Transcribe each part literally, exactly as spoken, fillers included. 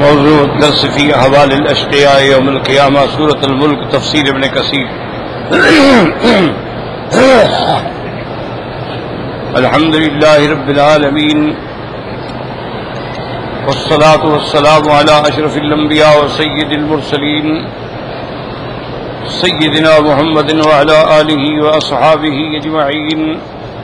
موضوع الدرس في أحوال الأشقياء يوم القيامة سورة الملك تفسير ابن كثير. الحمد لله رب العالمين والصلاة والسلام على أشرف الأنبياء وسيد المرسلين سيدنا محمد وعلى آله وأصحابه أجمعين.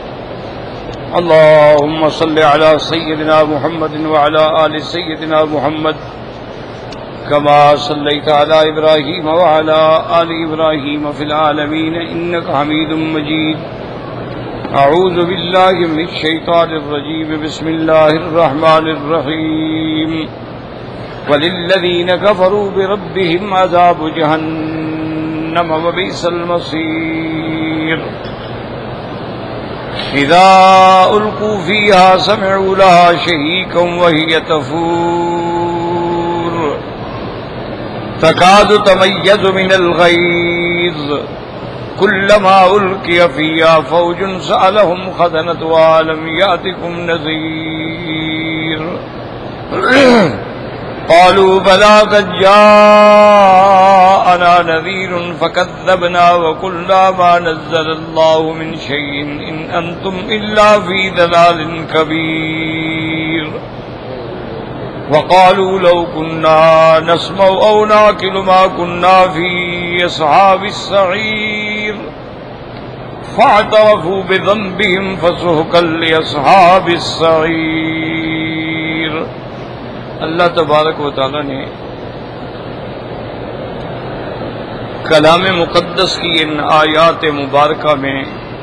اللهم صل على سيدنا محمد وعلى آل سيدنا محمد كما صليت على إبراهيم وعلى آل إبراهيم في العالمين إنك حميد مجيد. أعوذ بالله من الشيطان الرجيم. بسم الله الرحمن الرحيم. وللذين كفروا بربهم عذاب جهنم وبئس المصير. إذا ألقوا فيها سمعوا لها شهيقا وهي تفور تكاد تميز من الغيظ كلما ألقي فيها فوج سألهم خزنتها ألم يأتكم نذير قالوا بلى قد جاءنا نذير فكذبنا وقلنا ما نزل الله من شيء إن أنتم إلا في ضلال كبير. وقالوا لو كنا نسمع أو نعقل ما كنا في أصحاب السعير فاعترفوا بذنبهم فسحقا لأصحاب السعير. اللہ تبارک و تعالی نے کلام مقدس کی ان آیات مبارکہ میں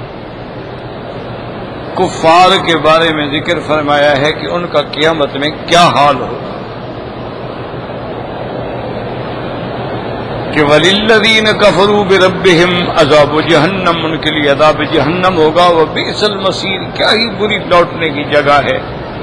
کفار کے بارے میں ذکر فرمایا ہے کہ ان کا قیامت میں کیا حال ہو کہ وَلِلَّذِينَ كَفَرُوا بِرَبِّهِمْ عذاب جہنم، ان کے لیے عذاب جہنم ہوگا. وَبِئْسَ الْمَصِيرُ، کیا ہی بری لوٹنے کی جگہ ہے.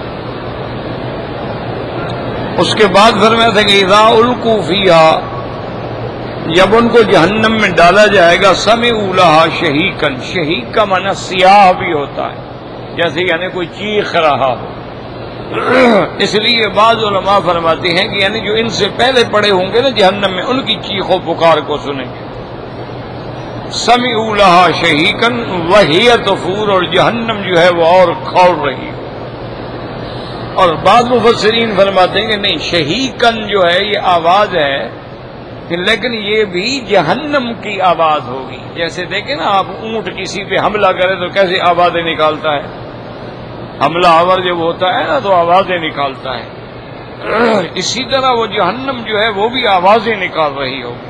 اس کے بعد فرمایا تھا کہ اذا القوا فیہا، جب ان کو جہنم میں ڈالا جائے گا سمعوا لہا شہیقا، شہیق کا معنی سیاہ بھی ہوتا ہے، جیسے یعنی کوئی چیخ رہا ہو. اس لیے بعض علماء فرماتے ہیں کہ یعنی جو ان سے پہلے پڑے ہوں گے نا جہنم میں، ان کی چیخ و پکار کو سنیں گے. سمعوا لہا شہیقا وہی تفور، اور جہنم جو ہے وہ اور کھول رہی ہے. اور بعض مفسرین فرماتے ہیں کہ نہیں، شہیقاً جو ہے یہ آواز ہے لیکن یہ بھی جہنم کی آواز ہوگی. جیسے دیکھیں نا آپ اونٹ کسی پہ حملہ کرے تو کیسے آوازیں نکالتا ہے، حملہ آور جب ہوتا ہے نا تو آوازیں نکالتا ہے. اسی طرح وہ جہنم جو ہے وہ بھی آوازیں نکال رہی ہوگی.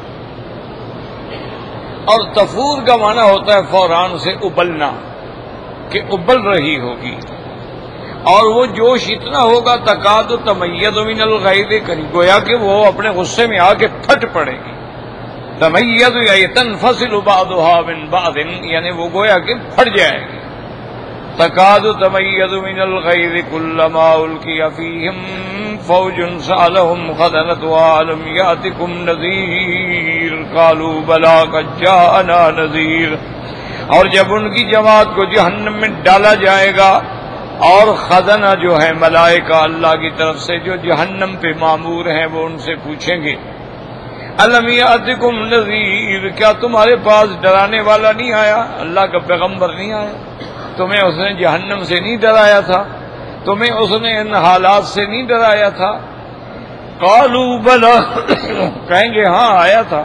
اور تفور کا معنی ہوتا ہے فوران سے ابلنا، کہ ابل رہی ہوگی. اور وہ جوش اتنا ہوگا تکاد تمیز من الغیظ، گویا کہ وہ اپنے غصے میں آ کے پھٹ پڑے گی. تمیز یا تنفصل بعضها من بعض، یعنی وہ گویا کہ پھٹ جائے گی. تکاد تمیز من الغیظ کلما القی فیہم فوج سألهم خزنتها ألم یأتکم نذیر قالوا بلی قد جاءنا نذیر. اور جب ان کی جماعت کو جہنم میں ڈالا جائے گا اور خزنہ جو ہے ملائکہ اللہ کی طرف سے جو جہنم پہ مامور ہیں وہ ان سے پوچھیں گے الم یاتکم نذیر، کیا تمہارے پاس ڈرانے والا نہیں آیا، اللہ کا پیغمبر نہیں آیا، تمہیں اس نے جہنم سے نہیں ڈرایا تھا، تمہیں اس نے ان حالات سے نہیں ڈرایا تھا. قالوا بلی، کہیں گے ہاں آیا تھا.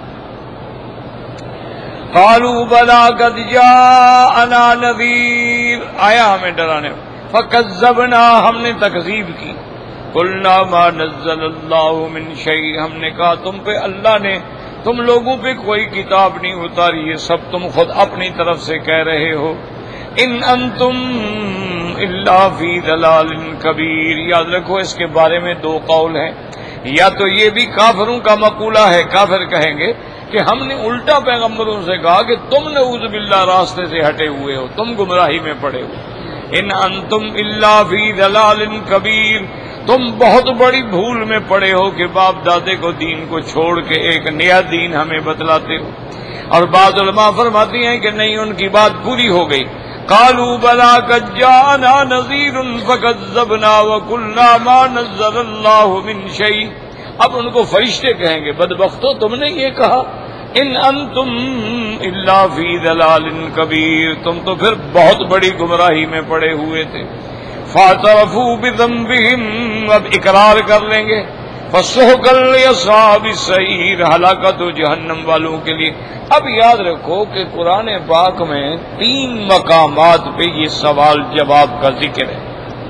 قالوا بلی قد جاءنا نذیر، آیا ہمیں ڈرانے. فکذبنا، ہم نے تکذیب کی. قلنا ما نزل اللہ من شیء، ہم نے کہا تم پہ اللہ نے تم لوگوں پہ کوئی کتاب نہیں اتاری، یہ سب تم خود اپنی طرف سے کہہ رہے ہو. ان انتم الا فی ضلال کبیر. یاد رکھو اس کے بارے میں دو قول ہیں. یا تو یہ بھی کافروں کا مقولہ ہے، کافر کہیں گے کہ ہم نے الٹا پیغمبروں سے کہا کہ تم نعوذ باللہ راستے سے ہٹے ہوئے ہو، تم گمراہی میں پڑے ہو. ان انتم الا فی ضلال کبیر، تم بہت بڑی بھول میں پڑے ہو کہ باپ دادے کو دین کو چھوڑ کے ایک نیا دین ہمیں بتلاتے ہو. اور بعض علماء فرماتی ہیں کہ نہیں، ان کی بات پوری ہو گئی. قالوا بلا قد جاءنا نذیر فکذبنا وقلنا ما نزل اللہ من شیء. اب ان کو فرشتے کہیں گے بدبختو تم نے یہ کہا ان انتم الا فی ضلال کبیر، تم تو پھر بہت بڑی گمراہی میں پڑے ہوئے تھے. فاعترفوا بذنبہم، اب اقرار کر لیں گے. فسحقا لاصحاب السعیر، ہلاکت و جہنم والوں کے لیے. اب یاد رکھو کہ قرآن پاک میں تین مقامات پہ یہ سوال جواب کا ذکر ہے.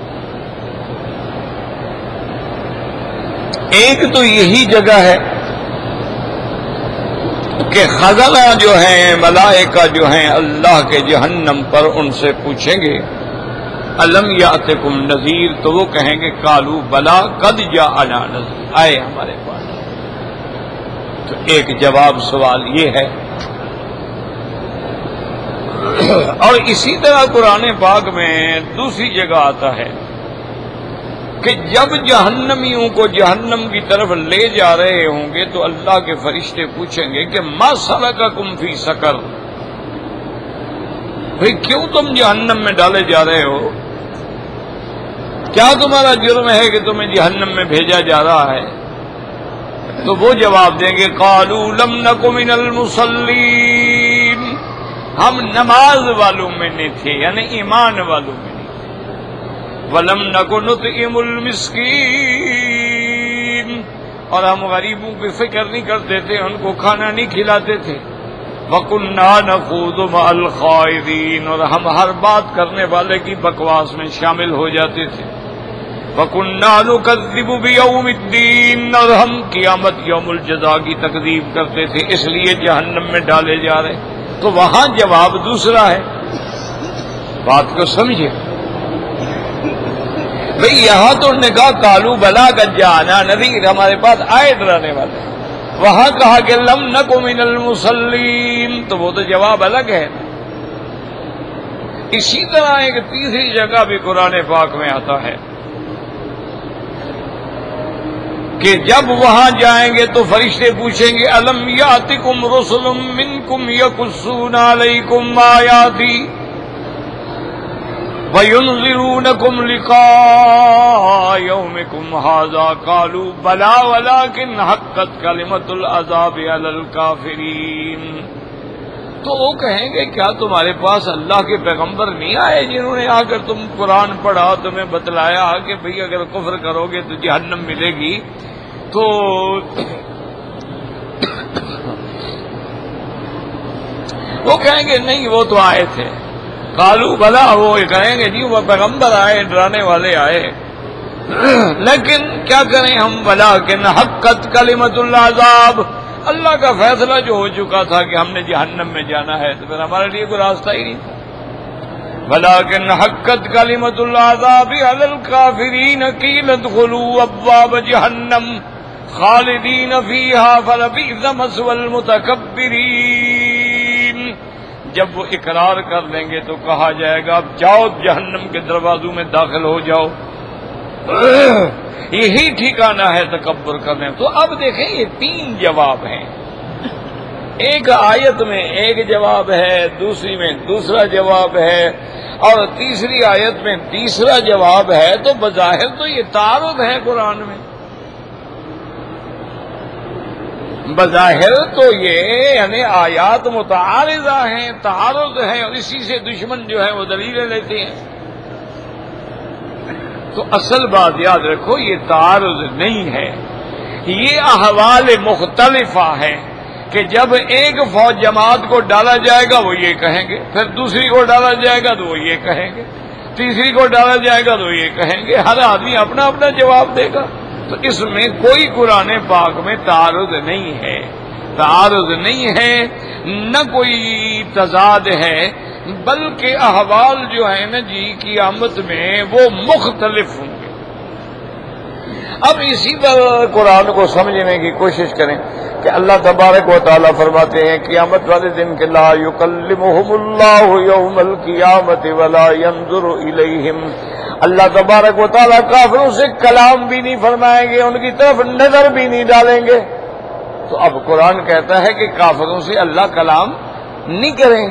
ایک تو یہی جگہ ہے کہ خزانہ جو ہیں ملائکہ جو ہیں اللہ کے جہنم پر ان سے پوچھیں گے الم یاتکم نذیر، تو وہ کہیں گے قالوا بلا قد جاءنا نذیر، آئے ہمارے پاس. تو ایک جواب سوال یہ ہے. اور اسی طرح قرآن پاک میں دوسری جگہ آتا ہے کہ جب جہنمیوں کو جہنم کی طرف لے جا رہے ہوں گے تو اللہ کے فرشتے پوچھیں گے کہ ما سلککم فی سقر، بھئی کیوں تم جہنم میں ڈالے جا رہے ہو؟ کیا تمہارا جرم ہے کہ تمہیں جہنم میں بھیجا جا رہا ہے؟ تو وہ جواب دیں گے قالوا لم نک من المصلین، ہم نماز والوں میں نہیں تھے، یعنی ایمان والوں میں نہیں تھے. ولم نک نطعم المسکین، اور ہم غریبوں کی فکر نہیں کرتے تھے، ان کو کھانا نہیں کھلاتے تھے. وَكُنَّا نَخُوضُ مَعَ الْخَائِضِينَ، اور ہم ہر بات کرنے والے کی بکواس میں شامل ہو جاتے تھے. وَكُنَّا نُكَذِّبُ بِيَوْمِ الدِّينِ، اور ہم قیامت یوم الجزا کی تکذیب کرتے تھے، اس لیے جہنم میں ڈالے جا رہے. تو وہاں جواب دوسرا ہے. بات کو سمجھے بھئی، یہاں تو انہوں نے کہا قالوا بلا قد جاءنا نذیر، ہمارے پاس آئے ڈرانے والے. وہاں کہا کہ لم نک من المصلین، تو وہ تو جواب الگ ہے. اسی طرح ایک تیسری جگہ بھی قرآن پاک میں آتا ہے کہ جب وہاں جائیں گے تو فرشتے پوچھیں گے الم یاتکم رسل منکم یقصون علیکم آیاتی وَيُنذِرُونَكُمْ لِقَاءَ يَوْمِكُمْ هَذَا قَالُوا بَلَىٰ وَلَٰكِنْ حَقَّتْ كَلِمَةُ الْعَذَابِ عَلَى الْكَافِرِينَ. تو وہ کہیں گے کیا تمہارے پاس اللہ کے پیغمبر نہیں آئے جنہوں نے آ کر تم قرآن پڑھا، تمہیں بتلایا کہ بھئی اگر کفر کرو گے تو جہنم ملے گی؟ تو وہ کہیں گے نہیں، وہ تو آئے تھے. قالوا بلا، وہ کہیں گے جی وہ پیغمبر آئے، ڈرانے والے آئے، لیکن کیا کریں ہم؟ ولکن حقت کلمۃ العذاب، اللہ کا فیصلہ جو ہو چکا تھا کہ ہم نے جہنم میں جانا ہے، تو پھر ہمارے لیے کوئی راستہ ہی نہیں تھا. ولکن حقت کلمۃ العذاب علی الکافرین قیل ادخلوا ابواب جہنم خالدین فیہا فلبئس مثوى المتکبرین. جب وہ اقرار کر لیں گے تو کہا جائے گا اب جاؤ جہنم کے دروازوں میں داخل ہو جاؤ، یہی ٹھکانہ ہے تکبر کرنے. تو اب دیکھیں یہ تین جواب ہیں. ایک آیت میں ایک جواب ہے، دوسری میں دوسرا جواب ہے، اور تیسری آیت میں تیسرا جواب ہے. تو بظاہر تو یہ تعارض ہے قرآن میں، بظاہر تو یہ یعنی آیات متعارضہ ہیں، تعارض ہے، اور اسی سے دشمن جو ہے وہ دلیلیں لیتے ہیں. تو اصل بات یاد رکھو یہ تعارض نہیں ہے، یہ احوال مختلفہ ہے کہ جب ایک فوج جماعت کو ڈالا جائے گا وہ یہ کہیں گے، پھر دوسری کو ڈالا جائے گا تو وہ یہ کہیں گے، تیسری کو ڈالا جائے گا تو یہ کہیں گے. ہر آدمی اپنا اپنا جواب دے گا. تو اس میں کوئی قرآن پاک میں تعارض نہیں ہے، تعارض نہیں ہے، نہ کوئی تضاد ہے، بلکہ احوال جو ہے نا جی قیامت میں وہ مختلف ہوں گے. اب اسی پر قرآن کو سمجھنے کی کوشش کریں کہ اللہ تبارک و تعالیٰ فرماتے ہیں قیامت والے دن کہ لا یکلمہم اللہ یوم القیامت ولا ینظر الیہم، اللہ تبارک و تعالیٰ کافروں سے کلام بھی نہیں فرمائیں گے، ان کی طرف نظر بھی نہیں ڈالیں گے. تو اب قرآن کہتا ہے کہ کافروں سے اللہ کلام نہیں کریں گے.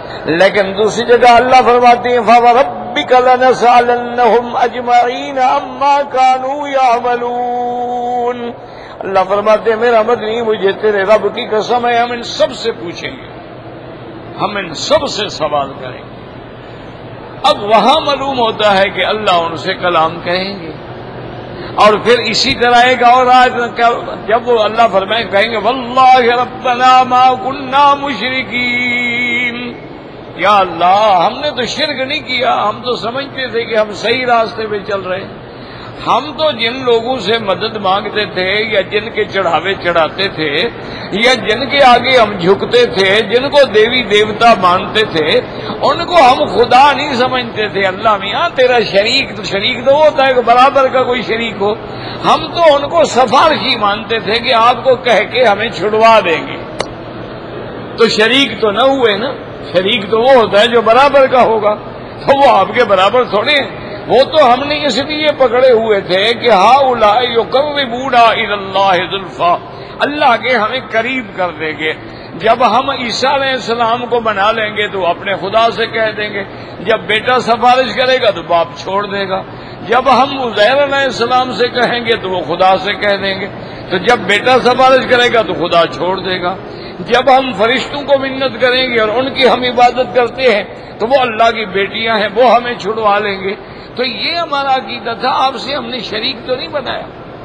لیکن دوسری جگہ اللہ فرماتے ہیں فَوَرَبِّكَ لَنَسْأَلَنَّهُمْ أَجْمَعِينَ عَمَّا كَانُوا يَعْمَلُونَ. اللہ فرماتے ہیں میرا مدنی مجھے تیرے رب کی قسم ہے ہم ان سب سے پوچھیں گے، ہم ان سب سے سوال کریں گے. اب وہاں معلوم ہوتا ہے کہ اللہ ان سے کلام کہیں گے. اور پھر اسی طرح ایک اور آیت جب وہ اللہ فرمائے کہیں گے واللہ ربنا ما كنا مشرکین، یا اللہ ہم نے تو شرک نہیں کیا، ہم تو سمجھتے تھے کہ ہم صحیح راستے پہ چل رہے ہیں. ہم تو جن لوگوں سے مدد مانگتے تھے یا جن کے چڑھاوے چڑھاتے تھے یا جن کے آگے ہم جھکتے تھے، جن کو دیوی دیوتا مانتے تھے، ان کو ہم خدا نہیں سمجھتے تھے. اللہ میاں تیرا شریک تو شریک تو ہوتا ہے کہ برابر کا کوئی شریک ہو. ہم تو ان کو سفارشی مانتے تھے کہ آپ کو کہہ کے ہمیں چھڑوا دیں گے. تو شریک تو نہ ہوئے نا، شریک تو وہ ہوتا ہے جو برابر کا ہوگا، تو وہ آپ کے برابر تھوڑے ہیں. وہ تو ہم نے اس لیے پکڑے ہوئے تھے کہ ہؤلاء یقربون الی اللہ زلفیٰ، اللہ کے ہمیں قریب کر دیں گے. جب ہم عیسیٰ علیہ السلام کو بنا لیں گے تو اپنے خدا سے کہہ دیں گے، جب بیٹا سفارش کرے گا تو باپ چھوڑ دے گا. جب ہم عزیر علیہ السلام سے کہیں گے تو وہ خدا سے کہہ دیں گے. تو جب بیٹا سفارش کرے گا تو خدا چھوڑ دے گا. جب ہم فرشتوں کو منت کریں گے اور ان کی ہم عبادت کرتے ہیں تو وہ اللہ کی بیٹیاں ہیں، وہ ہمیں چھڑوا لیں گے. تو یہ ہمارا عقیدہ تھا، آپ سے ہم نے شریک تو نہیں بنایا.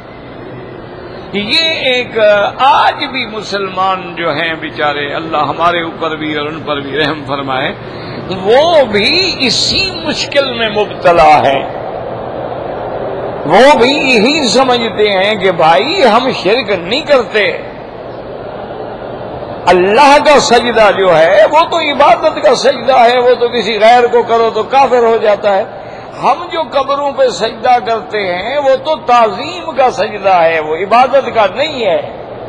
یہ ایک آج بھی مسلمان جو ہیں بیچارے، اللہ ہمارے اوپر بھی اور ان پر بھی رحم فرمائے، وہ بھی اسی مشکل میں مبتلا ہیں. وہ بھی یہی سمجھتے ہیں کہ بھائی ہم شرک نہیں کرتے، اللہ کا سجدہ جو ہے وہ تو عبادت کا سجدہ ہے، وہ تو کسی غیر کو کرو تو کافر ہو جاتا ہے. ہم جو قبروں پہ سجدہ کرتے ہیں وہ تو تعظیم کا سجدہ ہے، وہ عبادت کا نہیں ہے.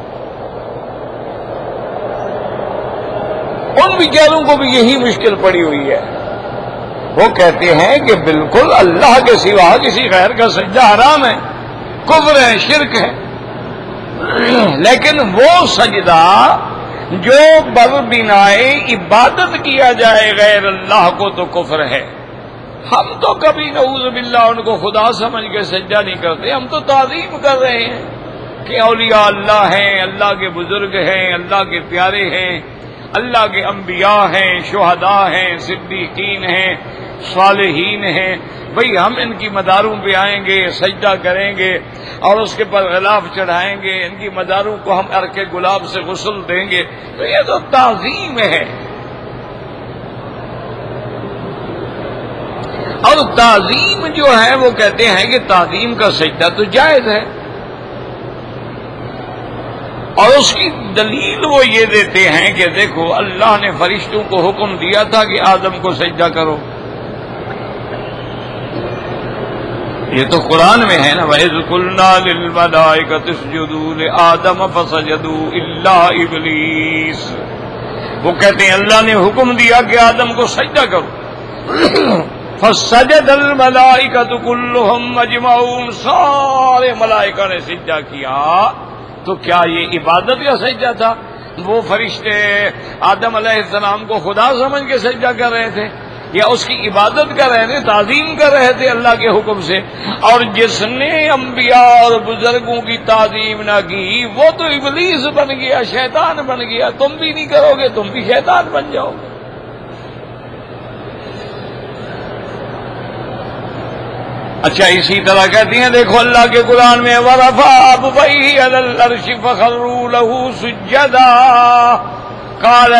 ان بیچاروں کو بھی یہی مشکل پڑی ہوئی ہے. وہ کہتے ہیں کہ بالکل اللہ کے سوا کسی غیر کا سجدہ حرام ہے، کفر ہے، شرک ہے. لیکن وہ سجدہ جو بر بنائے عبادت کیا جائے غیر اللہ کو تو کفر ہے. ہم تو کبھی نعوذ باللہ ان کو خدا سمجھ کے سجدہ نہیں کرتے، ہم تو تعظیم کر رہے ہیں کہ اولیاء اللہ ہیں، اللہ کے بزرگ ہیں، اللہ کے پیارے ہیں، اللہ کے انبیاء ہیں، شہداء ہیں، صدیقین ہیں، صالحین ہیں. بھئی ہم ان کی مزاروں پہ آئیں گے، سجدہ کریں گے اور اس کے پر غلاف چڑھائیں گے، ان کی مزاروں کو ہم عرق گلاب سے غسل دیں گے. تو یہ تو تعظیم ہے. اور تعظیم جو ہے وہ کہتے ہیں کہ تعظیم کا سجدہ تو جائز ہے، اور اس کی دلیل وہ یہ دیتے ہیں کہ دیکھو اللہ نے فرشتوں کو حکم دیا تھا کہ آدم کو سجدہ کرو. یہ تو قرآن میں ہے نا، وَإِذْ قُلْنَا لِلْمَلَائِكَةِ اسْجُدُوا لِآدَمَ فَسَجَدُوا إِلَّا إِبْلِيسَ. وہ کہتے ہیں اللہ نے حکم دیا کہ آدم کو سجدہ کرو. فسجد الملائکۃ کلھم اجمعون، سارے ملائکہ نے سجدہ کیا. تو کیا یہ عبادت کا سجدہ تھا؟ وہ فرشتے آدم علیہ السلام کو خدا سمجھ کے سجدہ کر رہے تھے یا اس کی عبادت کر رہے تھے، تعظیم کر رہے تھے اللہ کے حکم سے؟ اور جس نے انبیاء اور بزرگوں کی تعظیم نہ کی وہ تو ابلیس بن گیا، شیطان بن گیا. تم بھی نہیں کرو گے، تم بھی شیطان بن جاؤ گے. اچھا اسی طرح کہتی ہیں دیکھو اللہ کے قرآن میں وَرَفَعَ أَبْوَيْهِ عَلَى الْعَرْشِ فَخَرُّوا لَهُ سُجَّدًا قَالَ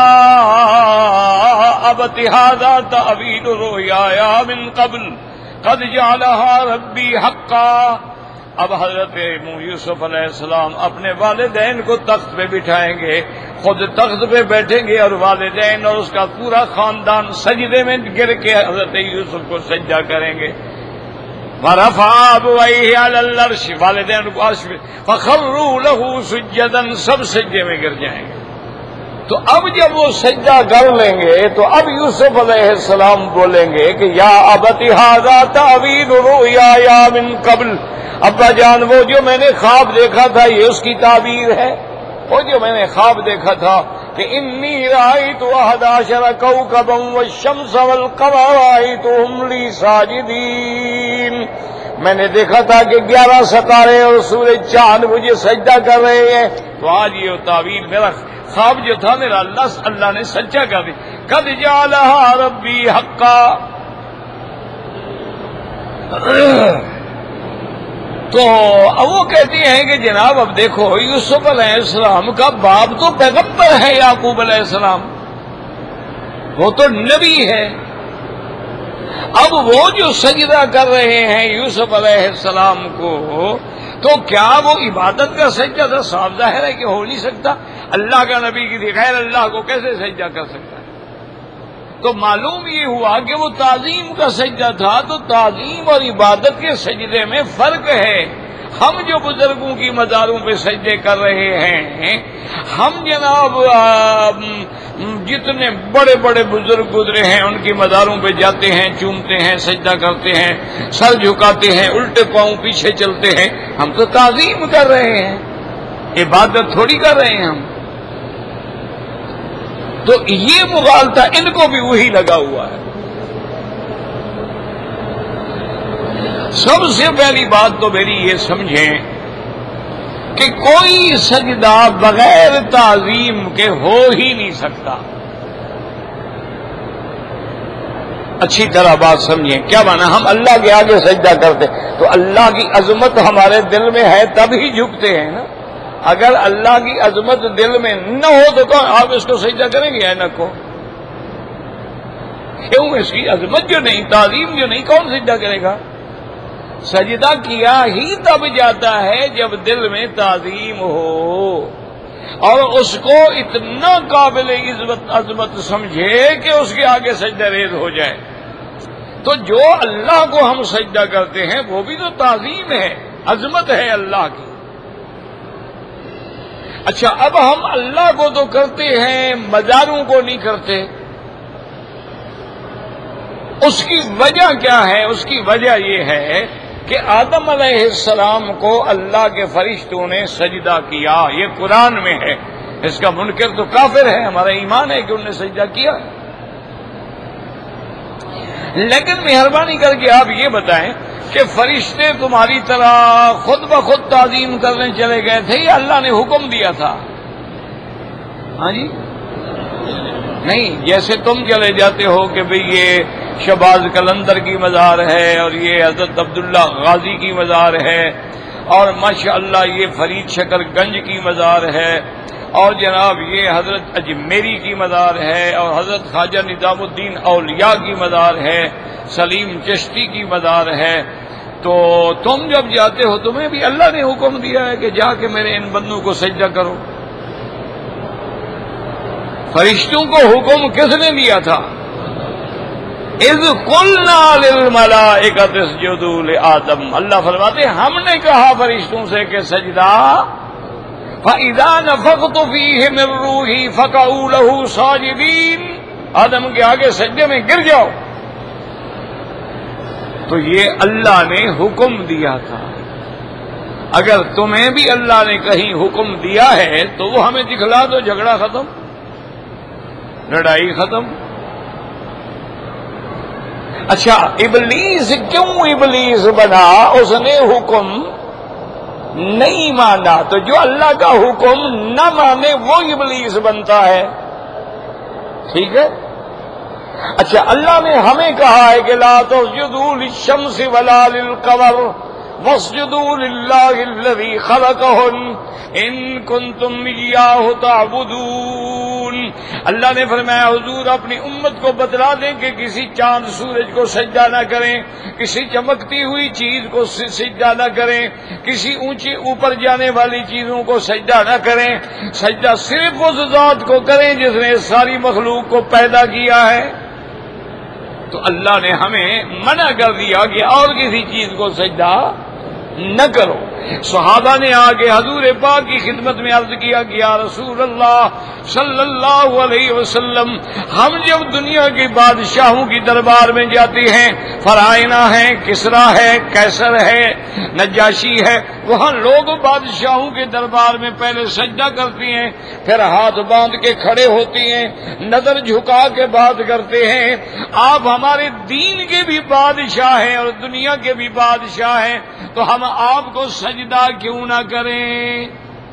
يَا أَبَتِ هَذَا تَأْوِيلُ رُؤْيَايَ مِنْ قَبْلُ قَدْ جَعَلَهَا رَبِّي حَقًّا. اب حضرت یوسف علیہ السلام اپنے والدین کو تخت پہ بٹھائیں گے، خود تخت پہ بیٹھیں گے اور والدین اور اس کا پورا خاندان سجدے میں گر کے حضرت یوسف کو سجدہ کریں گے. وَرَفَعَ أَبْوَيْهِ عَلَى الْعَرْشِ، والدین کو عرش پہ، فَخَرُّوا لَهُ سُجَّدًا، سب سجدے میں گر جائیں گے. تو اب جب وہ سجدہ کر لیں گے تو اب یوسف علیہ السلام بولیں گے کہ یا ابت ھذا تأویل رؤیایا من قبل، ابا جان وہ جو میں نے خواب دیکھا تھا یہ اس کی تعبیر ہے. وہ جو میں نے خواب دیکھا تھا کہ انی رأیت احد عشر کوکبا والشمس والقمر رأیتهم لی ساجدین، میں نے دیکھا تھا کہ گیارہ ستارے اور سورج چاند مجھے سجدہ کر رہے ہیں۔ تو آج یہ تعبیر میرا خواب جو تھا میرا اللہ اللہ نے سچا کر دیا، قد جعلها ربی حقا۔ تو اب وہ کہتی ہیں کہ جناب اب دیکھو یوسف علیہ السلام کا باپ تو پیغمبر ہے یعقوب علیہ السلام، وہ تو نبی ہے، اب وہ جو سجدہ کر رہے ہیں یوسف علیہ السلام کو، تو کیا وہ عبادت کا سجدہ تھا؟ صاف ظاہر ہے کہ ہو نہیں سکتا، اللہ کا نبی کی غیر اللہ کو کیسے سجدہ کر سکتا ہے؟ تو معلوم یہ ہوا کہ وہ تعظیم کا سجدہ تھا۔ تو تعظیم اور عبادت کے سجدے میں فرق ہے۔ ہم جو بزرگوں کی مزاروں پہ سجدے کر رہے ہیں، ہم جناب جتنے بڑے بڑے بزرگ گزرے ہیں ان کی مزاروں پہ جاتے ہیں، چومتے ہیں، سجدہ کرتے ہیں، سر جھکاتے ہیں، الٹے پاؤں پیچھے چلتے ہیں، ہم تو تعظیم کر رہے ہیں، عبادت تھوڑی کر رہے ہیں ہم۔ تو یہ مغالطہ ان کو بھی وہی لگا ہوا ہے۔ سب سے پہلی بات تو میری یہ سمجھیں کہ کوئی سجدہ بغیر تعظیم کے ہو ہی نہیں سکتا۔ اچھی طرح بات سمجھیں، کیا مانا؟ ہم اللہ کے آگے سجدہ کرتے تو اللہ کی عظمت ہمارے دل میں ہے تب ہی جھکتے ہیں نا۔ اگر اللہ کی عظمت دل میں نہ ہو تو کون آپ اس کو سجدہ کریں گے؟ نہ کو کیوں؟ اس کی عظمت جو نہیں، تعظیم جو نہیں، کون سجدہ کرے گا؟ سجدہ کیا ہی تب جاتا ہے جب دل میں تعظیم ہو اور اس کو اتنا قابل عزت عظمت سمجھے کہ اس کے آگے سجدہ ریز ہو جائے۔ تو جو اللہ کو ہم سجدہ کرتے ہیں وہ بھی تو تعظیم ہے، عظمت ہے اللہ کی۔ اچھا، اب ہم اللہ کو تو کرتے ہیں، مزاروں کو نہیں کرتے، اس کی وجہ کیا ہے؟ اس کی وجہ یہ ہے کہ آدم علیہ السلام کو اللہ کے فرشتوں نے سجدہ کیا، یہ قرآن میں ہے، اس کا منکر تو کافر ہے، ہمارا ایمان ہے کہ انہوں نے سجدہ کیا۔ لیکن مہربانی کر کے آپ یہ بتائیں کہ فرشتے تمہاری طرح خود بخود تعظیم کرنے چلے گئے تھے یا اللہ نے حکم دیا تھا؟ ہاں جی، نہیں، جیسے تم چلے جاتے ہو کہ بھئی یہ شہباز قلندر کی مزار ہے اور یہ حضرت عبداللہ غازی کی مزار ہے اور ماشاءاللہ یہ فرید شکر گنج کی مزار ہے اور جناب یہ حضرت اجمیری کی مزار ہے اور حضرت خواجہ نظام الدین اولیاء کی مزار ہے، سلیم چشتی کی مزار ہے، تو تم جب جاتے ہو تمہیں بھی اللہ نے حکم دیا ہے کہ جا کے میرے ان بندوں کو سجدہ کرو۔ فرشتوں کو حکم کس نے دیا تھا؟ اذ قلنا للملائکۃ اسجدوا لآدم، اللہ فرماتے ہیں ہم نے کہا فرشتوں سے کہ سجدہ، فَإِذَا نَفَخْتُ فِيهِ مِن رُّوحِي فَقَعُوا لَهُ سَاجِدِينَ، آدم کے آگے سجدے میں گر جاؤ۔ تو یہ اللہ نے حکم دیا تھا۔ اگر تمہیں بھی اللہ نے کہیں حکم دیا ہے تو وہ ہمیں دکھلا دو، جھگڑا ختم، لڑائی ختم۔ اچھا، ابلیس کیوں ابلیس بنا؟ اس نے حکم نہیں مانا، تو جو اللہ کا حکم نہ مانے وہ ابلیس بنتا ہے، ٹھیک ہے؟ اچھا، اللہ نے ہمیں کہا ہے کہ لا تسجدوا للشمس ولا للقمر واسجدوا للہ الذی خلقہن ان کنتم ایاہ تعبدون۔ اللہ نے فرمایا حضور اپنی امت کو بتلا دیں کہ کسی چاند سورج کو سجدہ نہ کریں، کسی چمکتی ہوئی چیز کو سجدہ نہ کریں، کسی اونچی اوپر جانے والی چیزوں کو سجدہ نہ کریں، سجدہ صرف اس ذات کو کریں جس نے ساری مخلوق کو پیدا کیا ہے۔ تو اللہ نے ہمیں منع کر دیا کہ اور کسی چیز کو سجدہ نہ کرو. صحابہ نے آگے حضور پاک کی خدمت میں عرض کیا کہ یا رسول اللہ صلی اللہ علیہ وسلم، ہم جب دنیا کے بادشاہوں کی دربار میں جاتے ہیں، فرعونہ ہے، کسرا ہے، کیسر ہے، نجاشی ہے، وہاں لوگ بادشاہوں کے دربار میں پہلے سجدہ کرتے ہیں، پھر ہاتھ باندھ کے کھڑے ہوتے ہیں، نظر جھکا کے بات کرتے ہیں. آپ ہمارے دین کے بھی بادشاہ ہیں اور دنیا کے بھی بادشاہ ہیں، تو ہم آپ کو سجدہ کیوں نہ کریں؟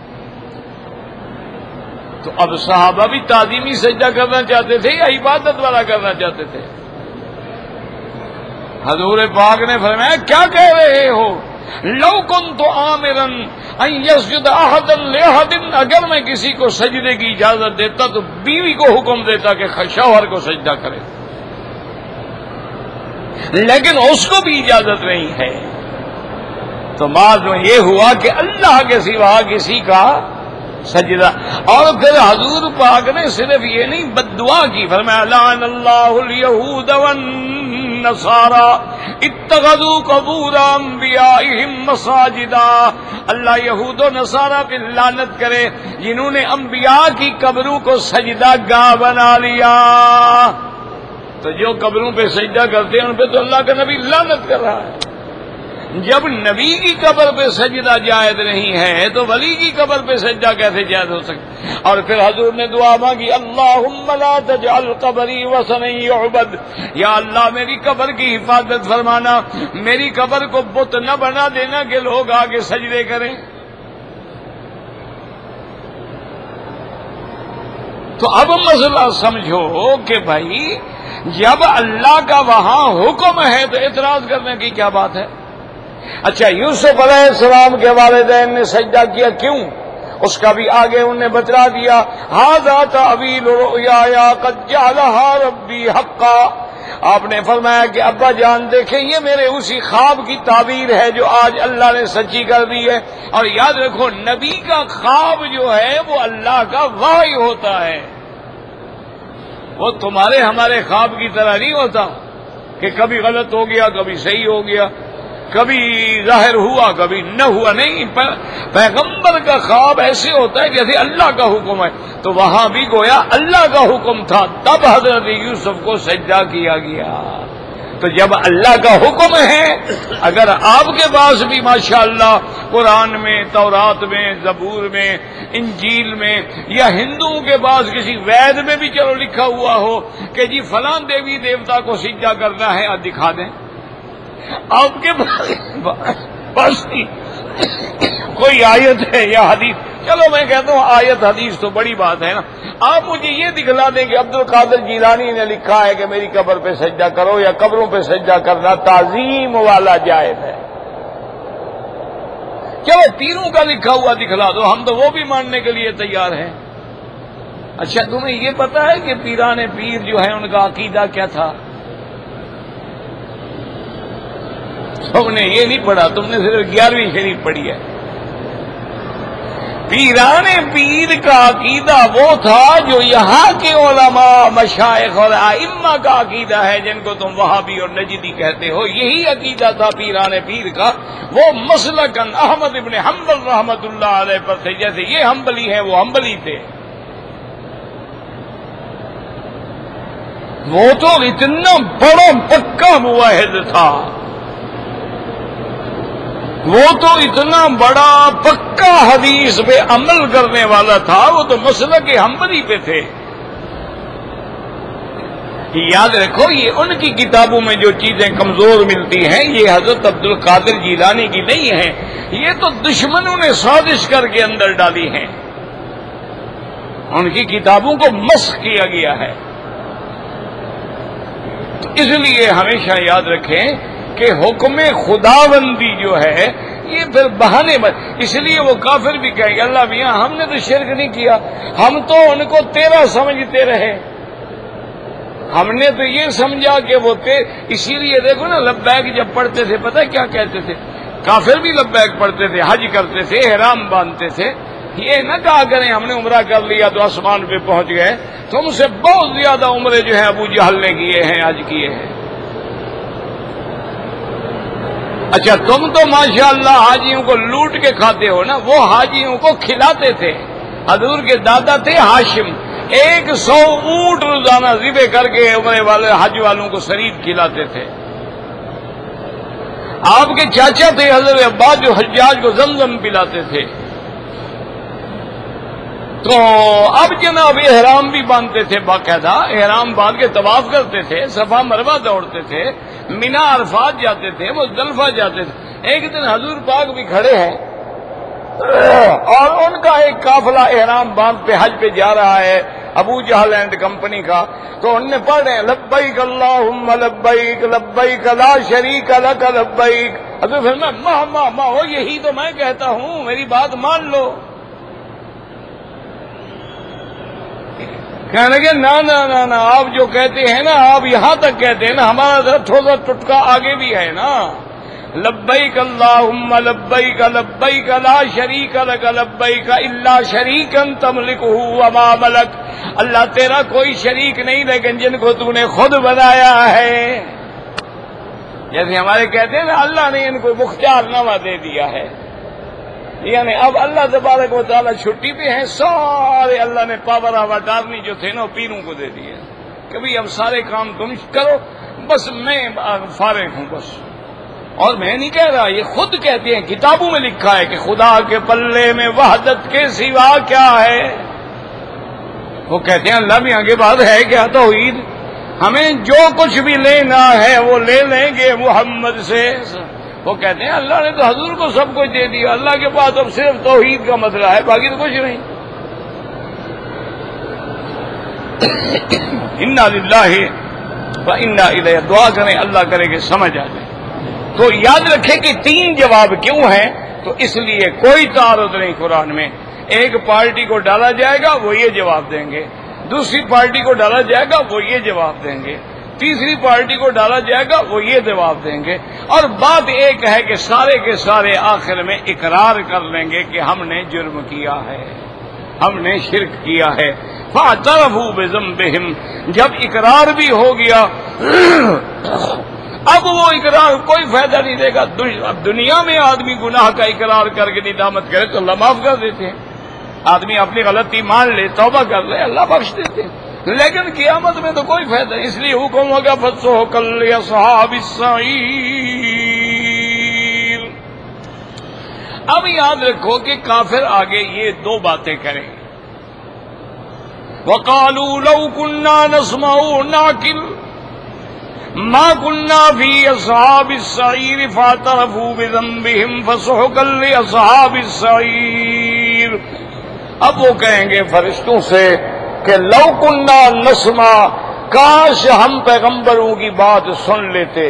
تو اب صحابہ بھی تعظیمی سجدہ کرنا چاہتے تھے یا عبادت والا کرنا چاہتے تھے؟ حضور پاک نے فرمایا کیا کہہ رہے ہو؟ لو کنت آمرا ان یسجد احد لاحد، اگر میں کسی کو سجدے کی اجازت دیتا تو بیوی کو حکم دیتا کہ شوہر کو سجدہ کرے، لیکن اس کو بھی اجازت نہیں ہے. تو بعد میں یہ ہوا کہ اللہ کے سوا کسی کا سجدہ. اور پھر حضور پاک نے صرف یہ نہیں بد دعا کی، فرمایا لعن اللہ الیہود والنصارى اتخذوا قبور انبیائہم مساجدا. اللہ یہود و نصارہ پہ لعنت کرے جنہوں نے انبیاء کی قبروں کو سجدہ گاہ بنا لیا. تو جو قبروں پہ سجدہ کرتے ہیں ان پہ تو اللہ کا نبی لعنت کر رہا ہے. جب نبی کی قبر پہ سجدہ جائز نہیں ہے تو ولی کی قبر پہ سجدہ کیسے جائز ہو سکتا؟ اور پھر حضور نے دعا مانگی اللہم لا تجعل قبری وثنا یعبد، یا اللہ میری قبر کی حفاظت فرمانا، میری قبر کو بت نہ بنا دینا کہ لوگ آگے سجدے کریں. تو اب مسئلہ سمجھو کہ بھائی جب اللہ کا وہاں حکم ہے تو اعتراض کرنے کی کیا بات ہے؟ اچھا یوسف علیہ السلام کے والدین نے سجدہ کیا، کیوں؟ اس کا بھی آگے انہوں نے بتلا دیا ھذا تأویل رؤیا قد جعلها ربی حقا. آپ نے فرمایا کہ ابا جان دیکھیں یہ میرے اسی خواب کی تعبیر ہے جو آج اللہ نے سچی کر دی ہے. اور یاد رکھو نبی کا خواب جو ہے وہ اللہ کا وحی ہوتا ہے، وہ تمہارے ہمارے خواب کی طرح نہیں ہوتا کہ کبھی غلط ہو گیا کبھی صحیح ہو گیا، کبھی ظاہر ہوا کبھی نہ ہوا. نہیں، پیغمبر کا خواب ایسے ہوتا ہے جیسے اللہ کا حکم ہے. تو وہاں بھی گویا اللہ کا حکم تھا، تب حضرت یوسف کو سجدہ کیا گیا. تو جب اللہ کا حکم ہے، اگر آپ کے پاس بھی ماشاءاللہ قرآن میں، تورات میں، زبور میں، انجیل میں، یا ہندوؤں کے پاس کسی وید میں بھی چلو لکھا ہوا ہو کہ جی فلاں دیوی دیوتا کو سجدہ کرنا ہے، آپ دکھا دیں. آپ کے پاس کوئی آیت ہے یا حدیث؟ چلو میں کہتا ہوں آیت حدیث تو بڑی بات ہے نا. آپ مجھے یہ دکھلا دیں کہ عبد القادر جیلانی نے لکھا ہے کہ میری قبر پہ سجدہ کرو، یا قبروں پہ سجدہ کرنا تعظیم والا جائز ہے. چلو پیروں کا لکھا ہوا دکھلا دو، ہم تو وہ بھی ماننے کے لیے تیار ہیں. اچھا تمہیں یہ پتا ہے کہ پیران پیر جو ہے ان کا عقیدہ کیا تھا؟ تم نے یہ نہیں پڑھا، تم نے صرف گیارہویں شریف پڑھی ہے. پیران پیر کا عقیدہ وہ تھا جو یہاں کے علماء، مشائخ اور ائمہ کا عقیدہ ہے، جن کو تم وہابی اور نجدی کہتے ہو. یہی عقیدہ تھا پیران پیر کا. وہ مسلکن احمد ابن حنبل رحمت اللہ علیہ پر تھے. جیسے یہ حنبلی ہیں وہ حنبلی تھے. وہ تو اتنا بڑا پکا موحد تھا، وہ تو اتنا بڑا پکا حدیث پہ عمل کرنے والا تھا. وہ تو مسلک حنبلی پہ تھے. یاد رکھو یہ ان کی کتابوں میں جو چیزیں کمزور ملتی ہیں یہ حضرت عبد القادر جیلانی کی نہیں ہیں، یہ تو دشمنوں نے سازش کر کے اندر ڈالی ہیں. ان کی کتابوں کو مسخ کیا گیا ہے. تو اس لیے ہمیشہ یاد رکھیں کہ حکم خداوندی جو ہے یہ پھر بہانے بن، اس لیے وہ کافر بھی کہیں گے اللہ میاں ہم نے تو شرک نہیں کیا، ہم تو ان کو تیرا سمجھتے رہے، ہم نے تو یہ سمجھا کہ وہ تیر. اسی لیے دیکھو نا لبیک جب پڑھتے تھے پتہ کیا کہتے تھے؟ کافر بھی لبیک پڑھتے تھے، حج کرتے تھے، احرام باندھتے تھے. یہ نہ کہا کریں ہم نے عمرہ کر لیا تو آسمان پہ پہنچ گئے. تم سے بہت زیادہ عمرے جو ہیں ابو جہل نے کیے ہیں، حج کیے ہیں. اچھا تم تو ماشاءاللہ حاجیوں کو لوٹ کے کھاتے ہو نا، وہ حاجیوں کو کھلاتے تھے. حضور کے دادا تھے ہاشم، ایک سو اونٹ روزانہ ذبح کر کے عمرے والے حج والوں کو شریف کھلاتے تھے. آپ کے چاچا تھے حضرت عباس جو حجاج کو زمزم پلاتے تھے. تو اب جناب احرام بھی باندھتے تھے، باقاعدہ احرام باندھ کے طواف کرتے تھے، صفا مروہ دوڑتے تھے، مینا عرفات جاتے تھے، مزدلفہ جاتے تھے. ایک دن حضور پاک بھی کھڑے ہیں اور ان کا ایک قافلہ احرام باندھ پہ حج پہ جا رہا ہے، ابو جہل اینڈ کمپنی کا. تو ان نے پڑھ رہے ہیں لبیک اللہم لبیک لبیک لا شریک لک لبیک. حضور فرمایا ماں ماں ماں ہو، یہی تو میں کہتا ہوں، میری بات مان لو. کہنے لگے نا نا نا نا آپ جو کہتے ہیں نا آپ یہاں تک کہتے ہیں نا، ہمارا ذرا تھوڑا سا ٹٹکا آگے بھی ہے نا. لبیک اللہم لبیک لبیک لا شریک لک لبیک الا شریکا تملکہ وما ملک. اللہ تیرا کوئی شریک نہیں لیکن جن کو تو نے خود بنایا ہے. جیسے ہمارے کہتے ہیں نا اللہ نے ان کو مختار نامہ دے دیا ہے، یعنی اب اللہ تبارک و تعالیٰ چھٹی پہ ہیں، سارے اللہ نے پاور آف اٹارنی جو تھے نا پیروں کو دے دیے کہ بھئی اب سارے کام تم کرو، بس میں فارغ ہوں بس. اور میں نہیں کہہ رہا، یہ خود کہتے ہیں، کتابوں میں لکھا ہے کہ خدا کے پلے میں وحدت کے سوا کیا ہے. وہ کہتے ہیں اللہ بھی آگے بات ہے کیا توحید، ہمیں جو کچھ بھی لینا ہے وہ لے لیں گے محمد سے. وہ کہتے ہیں اللہ نے تو حضور کو سب کچھ دے دیا، اللہ کے پاس اب صرف توحید کا مسئلہ ہے، باقی تو کچھ نہیں. انا للہ و انا الیہ، دعا کریں اللہ کرے کہ سمجھ آ جائے. تو یاد رکھیں کہ تین جواب کیوں ہیں، تو اس لیے کوئی تعارض نہیں قرآن میں. ایک پارٹی کو ڈالا جائے گا وہ یہ جواب دیں گے، دوسری پارٹی کو ڈالا جائے گا وہ یہ جواب دیں گے، تیسری پارٹی کو ڈالا جائے گا وہ یہ جواب دیں گے. اور بات ایک ہے کہ سارے کے سارے آخر میں اقرار کر لیں گے کہ ہم نے جرم کیا ہے، ہم نے شرک کیا ہے. فاعترفوا بذنبہم، جب اقرار بھی ہو گیا اب وہ اقرار کوئی فائدہ نہیں دے گا. اب دنیا میں آدمی گناہ کا اقرار کر کے ندامت کرے تو اللہ معاف کر دیتے ہیں. آدمی اپنی غلطی مان لے، توبہ کر لے، اللہ بخش دیتے ہیں. لیکن قیامت میں تو کوئی فائدہ نہیں. اس لیے حکم ہوگا فسحقا لاصحاب السعیر. اب یاد رکھو کہ کافر آگے یہ دو باتیں کریں گے. وقالوا لو كنا نسمع نعقل ما كنا في اصحاب السعير فاعترفوا بذنبهم فسحقا لاصحاب السعير. اب وہ کہیں گے فرشتوں سے کہ لو کننا نسمع، کاش ہم پیغمبروں کی بات سن لیتے.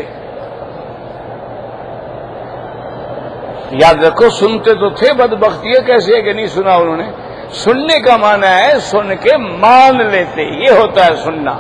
یاد رکھو سنتے تو تھے، بدبختی ہے کیسے ہے کہ نہیں سنا انہوں نے. سننے کا معنی ہے سن کے مان لیتے، یہ ہوتا ہے سننا.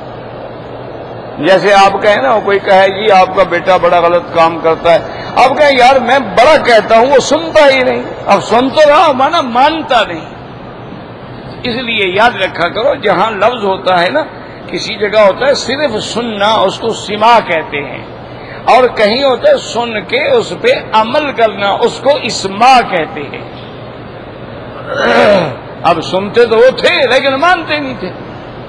جیسے آپ کہیں نا کوئی کہے جی آپ کا بیٹا بڑا غلط کام کرتا ہے، آپ کہیں یار میں بڑا کہتا ہوں وہ سنتا ہی نہیں. اب سن تو رہا مانا مانتا نہیں. اس لیے یاد رکھا کرو جہاں لفظ ہوتا ہے نا، کسی جگہ ہوتا ہے صرف سننا، اس کو سما کہتے ہیں، اور کہیں ہوتا ہے سن کے اس پہ عمل کرنا، اس کو اسما کہتے ہیں. اب سنتے تو وہ تھے لیکن مانتے نہیں تھے.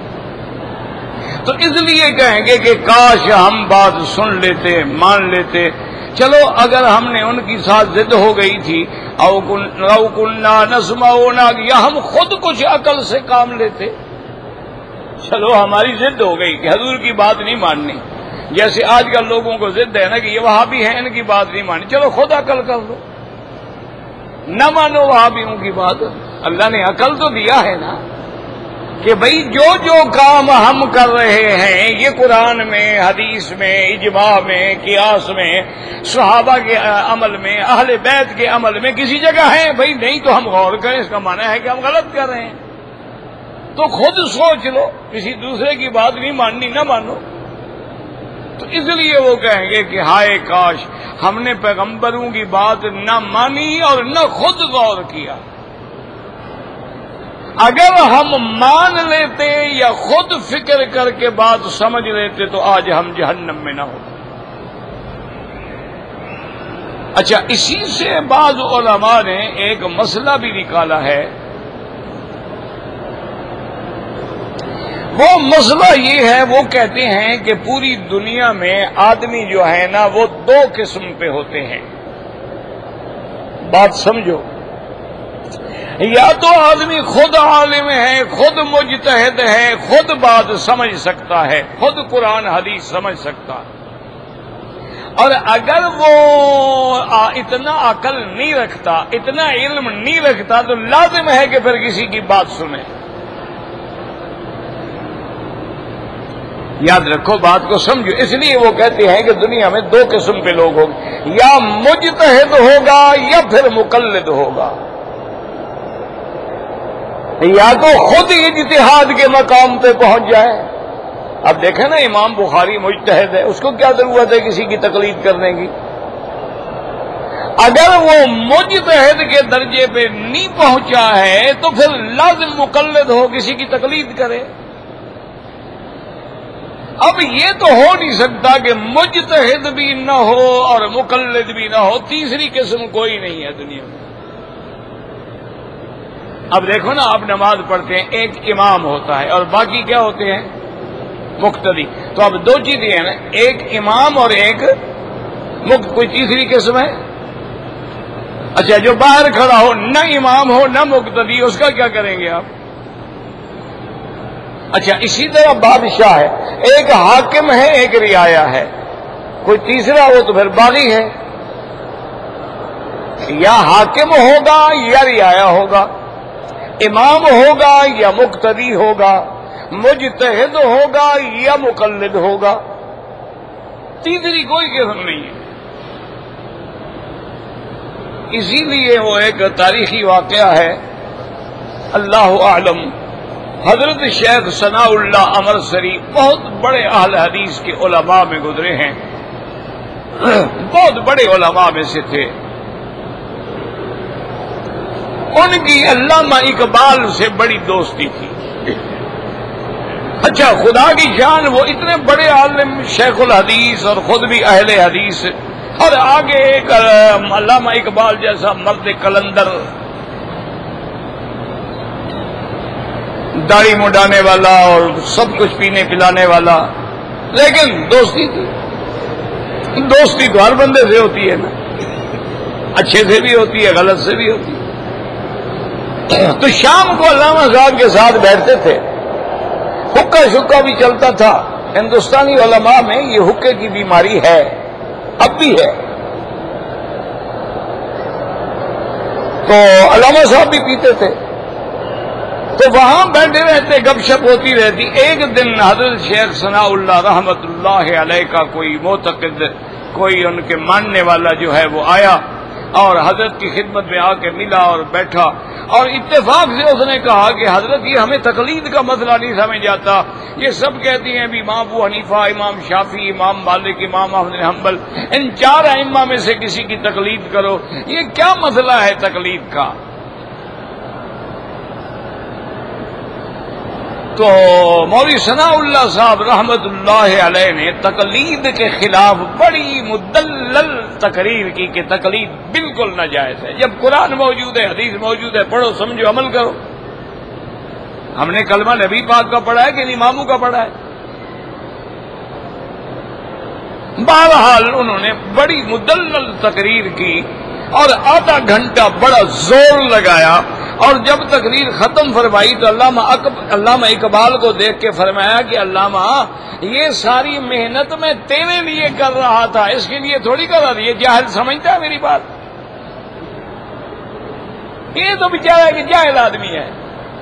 تو اس لیے کہیں گے کہ کاش ہم بات سن لیتے، مان لیتے. چلو اگر ہم نے ان کی ساتھ ضد ہو گئی تھی، او کننا نسمع نعقل، یا ہم خود کچھ عقل سے کام لیتے. چلو ہماری ضد ہو گئی کہ حضور کی بات نہیں ماننی. جیسے آج کل لوگوں کو ضد ہے نا کہ یہ وہابی ہیں ان کی بات نہیں ماننی، چلو خود عقل کر لو، نہ مانو وہابیوں کی بات. اللہ نے عقل تو دیا ہے نا کہ بھئی جو جو کام ہم کر رہے ہیں یہ قرآن میں، حدیث میں، اجماع میں، قیاس میں، صحابہ کے عمل میں، اہل بیت کے عمل میں کسی جگہ ہے. بھئی نہیں تو ہم غور کریں، اس کا معنی ہے کہ ہم غلط کر رہے ہیں. تو خود سوچ لو، کسی دوسرے کی بات نہیں ماننی، نہ مانو. تو اس لیے وہ کہیں گے کہ ہائے کاش ہم نے پیغمبروں کی بات نہ مانی اور نہ خود غور کیا. اگر ہم مان لیتے یا خود فکر کر کے بات سمجھ لیتے تو آج ہم جہنم میں نہ ہوتے. اچھا، اسی سے بعض علماء نے ایک مسئلہ بھی نکالا ہے. وہ مسئلہ یہ ہے، وہ کہتے ہیں کہ پوری دنیا میں آدمی جو ہے نا وہ دو قسم پہ ہوتے ہیں. بات سمجھو، یا تو آدمی خود عالم ہے، خود مجتہد ہے، خود بات سمجھ سکتا ہے، خود قرآن حدیث سمجھ سکتا ہے، اور اگر وہ اتنا عقل نہیں رکھتا، اتنا علم نہیں رکھتا، تو لازم ہے کہ پھر کسی کی بات سنے. یاد رکھو، بات کو سمجھو. اس لیے وہ کہتے ہیں کہ دنیا میں دو قسم کے لوگ ہوں گے، یا مجتہد ہوگا یا پھر مقلد ہوگا. یا تو خود اجتہاد کے مقام پہ پہنچ جائے. اب دیکھیں نا، امام بخاری مجتہد ہے، اس کو کیا ضرورت ہے کسی کی تقلید کرنے کی؟ اگر وہ مجتہد کے درجے پہ نہیں پہنچا ہے تو پھر لازم مقلد ہو، کسی کی تقلید کرے. اب یہ تو ہو نہیں سکتا کہ مجتہد بھی نہ ہو اور مقلد بھی نہ ہو، تیسری قسم کوئی نہیں ہے دنیا میں. اب دیکھو نا، آپ نماز پڑھتے ہیں، ایک امام ہوتا ہے اور باقی کیا ہوتے ہیں؟ مقتدی. تو اب دو چیزیں ہیں نا، ایک امام اور ایک مقتدی. کوئی تیسری قسم ہے؟ اچھا، جو باہر کھڑا ہو، نہ امام ہو نہ مقتدی، اس کا کیا کریں گے آپ؟ اچھا، اسی طرح بادشاہ ہے، ایک حاکم ہے ایک رعایا ہے، کوئی تیسرا ہو تو پھر باغی ہے. یا حاکم ہوگا یا رعایا ہوگا، امام ہوگا یا مقتدی ہوگا، مجتہد ہوگا یا مقلد ہوگا، تیسری کوئی قسم نہیں ہے. اسی لیے وہ ایک تاریخی واقعہ ہے، اللہ اعلم، حضرت شیخ ثناء اللہ امرسری بہت بڑے اہل حدیث کے علماء میں گزرے ہیں، بہت بڑے علماء میں سے تھے. ان کی علامہ اقبال سے بڑی دوستی تھی. اچھا، خدا کی جان، وہ اتنے بڑے عالم شیخ الحدیث اور خود بھی اہل حدیث، اور آگے ایک علامہ اقبال جیسا مرد کلندر، داڑھی مڈانے والا اور سب کچھ پینے پلانے والا، لیکن دوستی تھی. دوستی تو ہر بندے سے ہوتی ہے نا، اچھے سے بھی ہوتی ہے، غلط سے بھی ہوتی ہے. تو شام کو علامہ صاحب کے ساتھ بیٹھتے تھے، حکا شکا بھی چلتا تھا. ہندوستانی علماء میں یہ حکے کی بیماری ہے، اب بھی ہے. تو علامہ صاحب بھی پیتے تھے، تو وہاں بیٹھے رہتے، گپ شپ ہوتی رہتی. ایک دن حضرت شیخ ثناء اللہ رحمت اللہ علیہ کا کوئی معتقد، کوئی ان کے ماننے والا جو ہے وہ آیا اور حضرت کی خدمت میں آ کے ملا اور بیٹھا، اور اتفاق سے اس نے کہا کہ حضرت یہ ہمیں تقلید کا مسئلہ نہیں سمجھ آتا. یہ سب کہتی ہیں بھی امام ابو حنیفہ، امام شافعی، امام مالک، امام احمد بن حنبل، ان چار ائمہ میں سے کسی کی تقلید کرو، یہ کیا مسئلہ ہے تقلید کا؟ تو مولوی ثناء اللہ صاحب رحمت اللہ علیہ نے تقلید کے خلاف بڑی مدلل تقریر کی کہ تقلید بالکل ناجائز ہے. جب قرآن موجود ہے، حدیث موجود ہے، پڑھو، سمجھو، عمل کرو. ہم نے کلمہ نبی پاک کا پڑھا ہے کہ اماموں کا پڑھا ہے؟ بہرحال انہوں نے بڑی مدلل تقریر کی اور آدھا گھنٹہ بڑا زور لگایا، اور جب تقریر ختم فرمائی تو علامہ علامہ اقبال کو دیکھ کے فرمایا کہ علامہ، یہ ساری محنت میں تیرے لیے کر رہا تھا، اس کے لیے تھوڑی کر رہا تھا. یہ جاہل سمجھتا ہے میری بات؟ یہ تو بیچارہ ہے کہ جاہل آدمی ہے.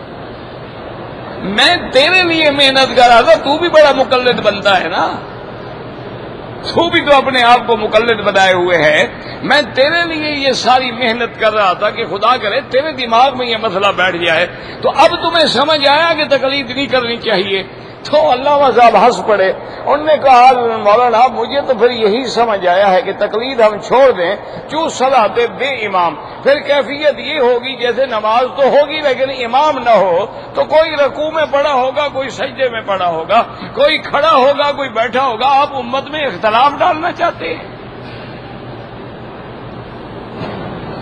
میں تیرے لیے محنت کر رہا تھا، تو بھی بڑا مقلد بنتا ہے نا، تو بھی تو اپنے آپ کو مقلد بنائے ہوئے ہے. میں تیرے لیے یہ ساری محنت کر رہا تھا کہ خدا کرے تیرے دماغ میں یہ مسئلہ بیٹھ جائے. تو اب تمہیں سمجھ آیا کہ تقلید نہیں کرنی چاہیے. تو علامہ صاحب ہنس پڑے. انہوں نے کہا مولانا مجھے تو پھر یہی سمجھ آیا ہے کہ تقلید ہم چھوڑ دیں، چوں صلاۃ بے امام. پھر کیفیت یہ ہوگی جیسے نماز تو ہوگی لیکن امام نہ ہو، تو کوئی رکوع میں پڑا ہوگا، کوئی سجدے میں پڑا ہوگا، کوئی کھڑا ہوگا، کوئی بیٹھا ہوگا. آپ امت میں اختلاف ڈالنا چاہتے ہیں؟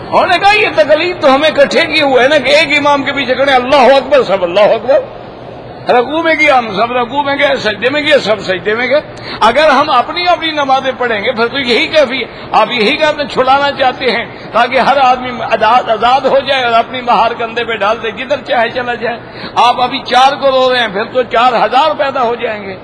انہوں نے کہا یہ تقلید تو ہمیں اکٹھے کیے ہوئے ہے نا کہ ایک امام کے پیچھے کھڑے اللہ اکبر سب اللہ اکبر، رکوع میں گیا ہم سب رکوع میں گئے، سجدے میں گئے سب سجدے میں گئے۔ اگر ہم اپنی اپنی نمازیں پڑھیں گے پھر تو یہی کیفی آپ یہی کہتے چھڑانا چاہتے ہیں تاکہ ہر آدمی آزاد آزاد ہو جائے اور اپنی مہار کندھے پہ ڈال دے جدھر چاہے چلا جائے۔ آپ ابھی چار کو رو رہے ہیں پھر تو چار ہزار پیدا ہو جائیں گے۔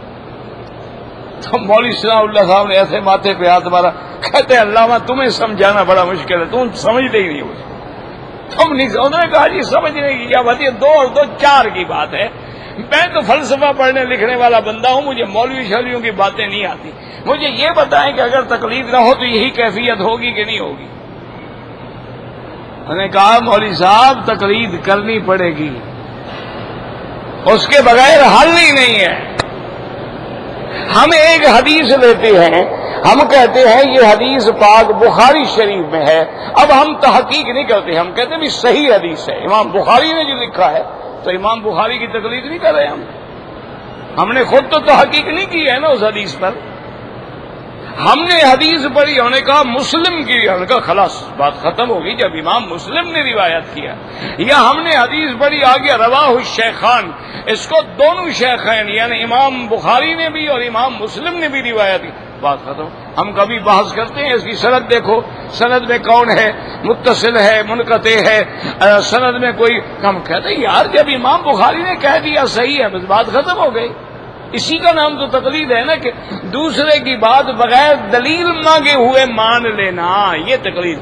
تو مولوی ثناء اللہ صاحب نے ایسے ماتھے پہ ہاتھ مارا، کہتے ہیں علامہ تمہیں سمجھانا بڑا مشکل ہے، تم سمجھتے ہی نہیں مجھے، تم نہیں۔ انہوں نے کہا جی سمجھنے کی کیا بات ہے، دو اور دو چار کی بات ہے، میں تو فلسفہ پڑھنے لکھنے والا بندہ ہوں، مجھے مولوی شولیوں کی باتیں نہیں آتی، مجھے یہ بتائیں کہ اگر تقلید نہ ہو تو یہی کیفیت ہوگی کہ نہیں ہوگی؟ انہوں نے کہا مولوی صاحب تقلید کرنی پڑے گی، اس کے بغیر حل ہی نہیں ہے۔ ہم ایک حدیث لیتے ہیں، ہم کہتے ہیں یہ حدیث پاک بخاری شریف میں ہے، اب ہم تحقیق نہیں کرتے، ہم کہتے ہیں بھی صحیح حدیث ہے، امام بخاری نے جو لکھا ہے، تو امام بخاری کی تقلید نہیں کر رہے ہم ہم نے خود تو تحقیق نہیں کی ہے نا اس حدیث پر، ہم نے حدیث پڑھی، ہم نے کہا مسلم کی، ہم نے کہا خلاص بات ختم ہوگی جب امام مسلم نے روایت کیا، یا ہم نے حدیث پڑھی آگے رواہ الشیخان، اس کو دونوں شیخین یعنی امام بخاری نے بھی اور امام مسلم نے بھی روایت کی، بات ختم۔ ہم کبھی بحث کرتے ہیں اس کی سند دیکھو، سند میں کون ہے، متصل ہے منقطع ہے، سند میں کوئی، ہم کہتے ہیں یار جب امام بخاری نے کہہ دیا صحیح ہے بس بات ختم ہو گئی۔ اسی کا نام تو تقلید ہے نا کہ دوسرے کی بات بغیر دلیل مانگے ہوئے مان لینا، یہ تقلید۔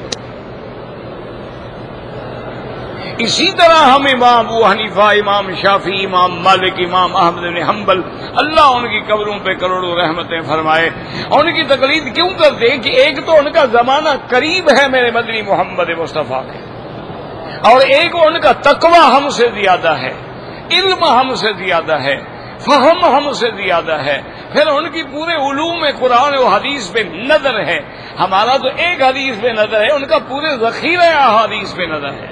اسی طرح ہم امام ابو حنیفہ، امام شافعی، امام مالک، امام احمد بن حنبل، اللہ ان کی قبروں پہ کروڑوں رحمتیں فرمائے، ان کی تقلید کیوں کرتے کہ ایک تو ان کا زمانہ قریب ہے میرے مدنی محمد مصطفیٰ کے، اور ایک ان کا تقوی ہم سے زیادہ ہے، علم ہم سے زیادہ ہے، فہم ہم سے زیادہ ہے، پھر ان کی پورے علوم قرآن و حدیث پہ نظر ہے، ہمارا تو ایک حدیث پہ نظر ہے، ان کا پورے ذخیرہ احادیث پہ نظر ہے۔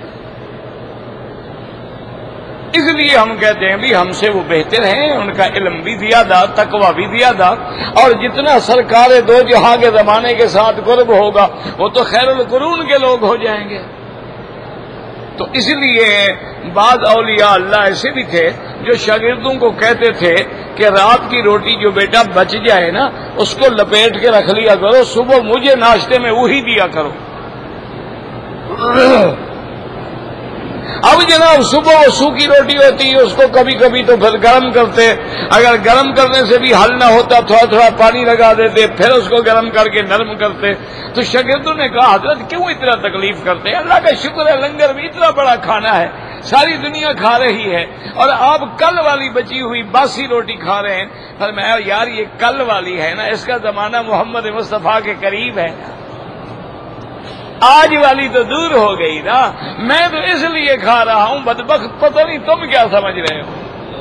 اس لیے ہم کہتے ہیں بھی ہم سے وہ بہتر ہیں، ان کا علم بھی زیادہ، تقوی بھی زیادہ، اور جتنا سرکار دو جہاں کے زمانے کے ساتھ قرب ہوگا وہ تو خیر القرون کے لوگ ہو جائیں گے۔ تو اس لیے بعض اولیاء اللہ ایسے بھی تھے جو شاگردوں کو کہتے تھے کہ رات کی روٹی جو بیٹا بچ جائے نا اس کو لپیٹ کے رکھ لیا کرو، صبح مجھے ناشتے میں وہی دیا کرو۔ اب جناب صبح وہ سوکھی روٹی ہوتی ہے، اس کو کبھی کبھی تو پھر گرم کرتے، اگر گرم کرنے سے بھی حل نہ ہوتا تھوڑا تھوڑا پانی لگا دیتے، پھر اس کو گرم کر کے نرم کرتے۔ تو شاگردوں نے کہا حضرت کیوں اتنا تکلیف کرتے ہیں، اللہ کا شکر ہے لنگر میں اتنا بڑا کھانا ہے، ساری دنیا کھا رہی ہے، اور آپ کل والی بچی ہوئی باسی روٹی کھا رہے ہیں۔ فرمایا یار یہ کل والی ہے نا، اس کا زمانہ محمد مصطفیٰ کے قریب ہے، آج والی تو دور ہو گئی نا، میں تو اس لیے کھا رہا ہوں، بدبخت پتہ نہیں تم کیا سمجھ رہے ہو۔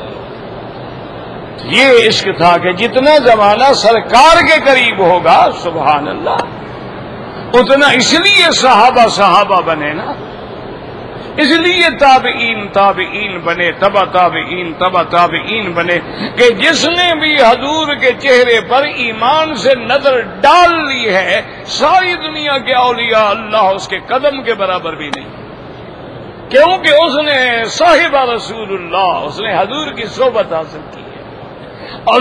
یہ عشق تھا کہ جتنا زمانہ سرکار کے قریب ہوگا سبحان اللہ اتنا، اس لیے صحابہ صحابہ بنے نا، اس لیے تابعین تابعین بنے، تبا تابعین تبا تابعین بنے، کہ جس نے بھی حضور کے چہرے پر ایمان سے نظر ڈال لی ہے ساری دنیا کے اولیاء اللہ اس کے قدم کے برابر بھی نہیں، کیونکہ اس نے صاحب رسول اللہ، اس نے حضور کی صحبت حاصل کی ہے۔ اور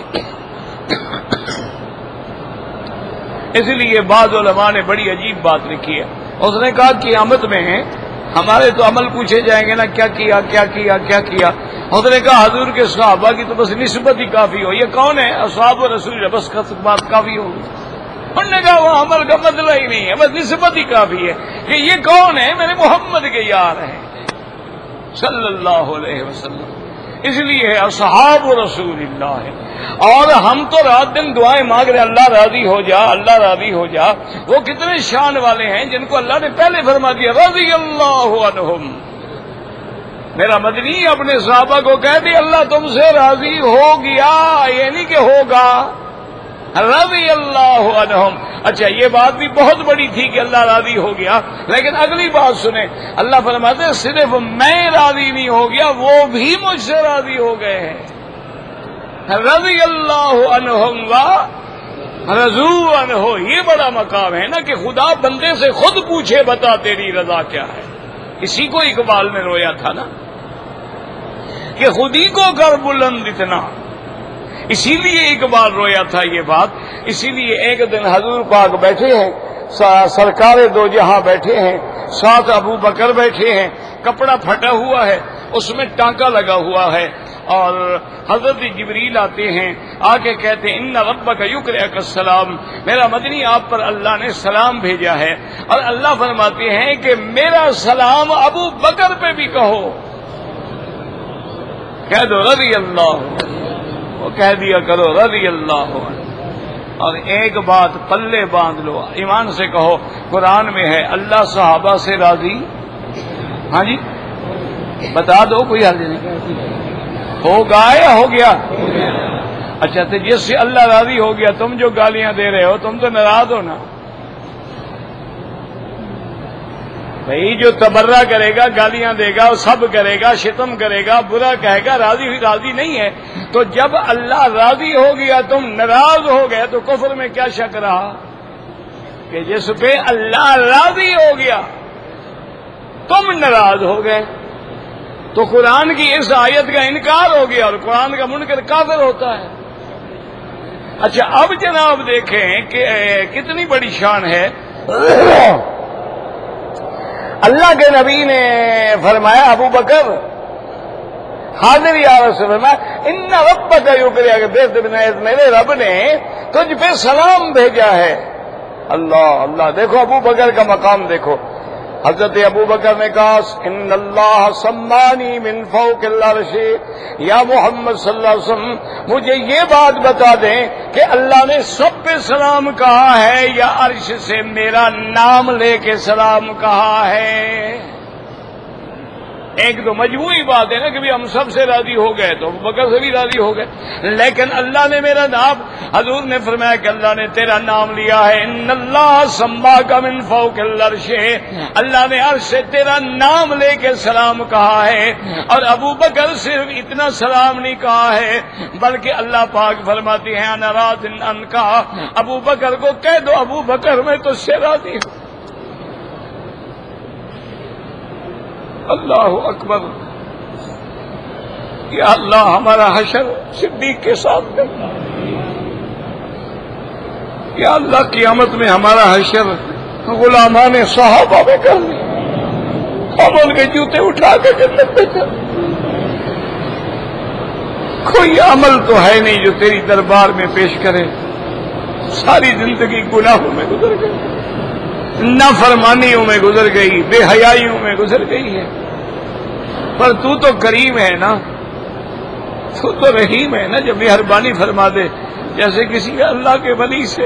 اس لیے بعض علماء نے بڑی عجیب بات لکھی ہے، اس نے کہا قیامت میں ہمارے تو عمل پوچھے جائیں گے نا، کیا کیا کیا کیا کیا کیا، اس نے کہا حضور کے صحابہ کی تو بس نسبت ہی کافی ہو، یہ کون ہے اصحاب رسول، بس بات کافی ہوگی۔ انہوں نے کہا وہ عمل کا بدلہ ہی نہیں ہے، بس نسبت ہی کافی ہے کہ یہ کون ہے، میرے محمد کے یار ہیں صلی اللہ علیہ وسلم، اس لیے اصحاب رسول اللہ ہے۔ اور ہم تو رات دن دعائیں مانگ رہے اللہ راضی ہو جا، اللہ راضی ہو جا، وہ کتنے شان والے ہیں جن کو اللہ نے پہلے فرما دیا رضی اللہ عنہم۔ میرا مدنی اپنے صحابہ کو کہہ دی اللہ تم سے راضی ہو گیا، یہ نہیں کہ ہوگا، رضی اللہ عنہم۔ اچھا یہ بات بھی بہت بڑی تھی کہ اللہ راضی ہو گیا، لیکن اگلی بات سنیں، اللہ فرماتے ہیں صرف میں راضی نہیں ہو گیا وہ بھی مجھ سے راضی ہو گئے ہیں، رضی اللہ عنہم و رضو عنہ، یہ بڑا مقام ہے نا کہ خدا بندے سے خود پوچھے بتا تیری رضا کیا ہے. اسی کو اقبال نے رویا تھا نا کہ خودی کو کر بلند اتنا، اسی لیے اقبال رویا تھا یہ بات. اسی لیے ایک دن حضور پاک بیٹھے ہیں، سرکار دو جہاں بیٹھے ہیں، ساتھ ابو بکر بیٹھے ہیں، کپڑا پھٹا ہوا ہے، اس میں ٹانکا لگا ہوا ہے، اور حضرت جبریل آتے ہیں، آ کے کہتے ہیں ان ربک یقرئک السلام، میرا مدنی آپ پر اللہ نے سلام بھیجا ہے. اور اللہ فرماتے ہیں کہ میرا سلام ابو بکر پہ بھی کہو، کہہ دو رضی اللہ، وہ کہہ دیا کرو رضی اللہ. اور ایک بات پلے باندھ لو، ایمان سے کہو، قرآن میں ہے اللہ صحابہ سے راضی. ہاں جی بتا دو، کوئی حل نہیں. ہوگا یا ہو گیا؟ اچھا تو جس سے اللہ راضی ہو گیا، تم جو گالیاں دے رہے ہو تم تو ناراض ہو نا. بھائی جو تبرہ کرے گا، گالیاں دے گا، سب کرے گا، شتم کرے گا، برا کہے گا، راضی ہوئی راضی نہیں ہے. تو جب اللہ راضی ہو گیا تم ناراض ہو گئے تو کفر میں کیا شک رہا کہ جس پہ اللہ راضی ہو گیا تم ناراض ہو گئے. تو قرآن کی اس آیت کا انکار ہو گیا اور قرآن کا منکر کافر ہوتا ہے. اچھا اب جناب دیکھیں کہ کتنی بڑی شان ہے. اللہ کے نبی نے فرمایا ابو بکر حاضر یا رسول اللہ ان ربک یقرئک، میرے رب نے تجھ پہ سلام بھیجا ہے. اللہ اللہ، دیکھو ابو بکر کا مقام دیکھو. حضرت ابو بکر نے کہا ان اللہ سمانی من فوق العرش، یا محمد صلی اللہ علیہ وسلم مجھے یہ بات بتا دیں کہ اللہ نے سب پہ سلام کہا ہے یا عرش سے میرا نام لے کے سلام کہا ہے. ایک تو مجموعی بات ہے نا کہ بھی ہم سب سے راضی ہو گئے تو ابو بکر سے بھی راضی ہو گئے، لیکن اللہ نے میرا نام، حضور نے فرمایا کہ اللہ نے تیرا نام لیا ہے. ان اللہ سماک من فوق العرش، اللہ نے عرش سے تیرا نام لے کے سلام کہا ہے. اور ابو بکر صرف اتنا سلام نہیں کہا ہے بلکہ اللہ پاک فرماتے ہیں انا راض عنک، ابو بکر کو کہہ دو ابو بکر میں تو سے راضی ہوں. اللہ اکبر. یا اللہ ہمارا حشر صدیق کے ساتھ کرنا. یا اللہ قیامت میں ہمارا حشر غلامان صحابہ میں کرنا، ہم ان کے جوتے اٹھا کے جنت میں چل. کوئی عمل تو ہے نہیں جو تیری دربار میں پیش کرے. ساری زندگی گناہوں میں گزر گئی، نافرمانیوں میں گزر گئی، بے حیائیوں میں گزر گئی ہے. پر تو تو کریم ہے نا، تو تو رحیم ہے نا، جو مہربانی فرما دے. جیسے کسی اللہ کے ولی سے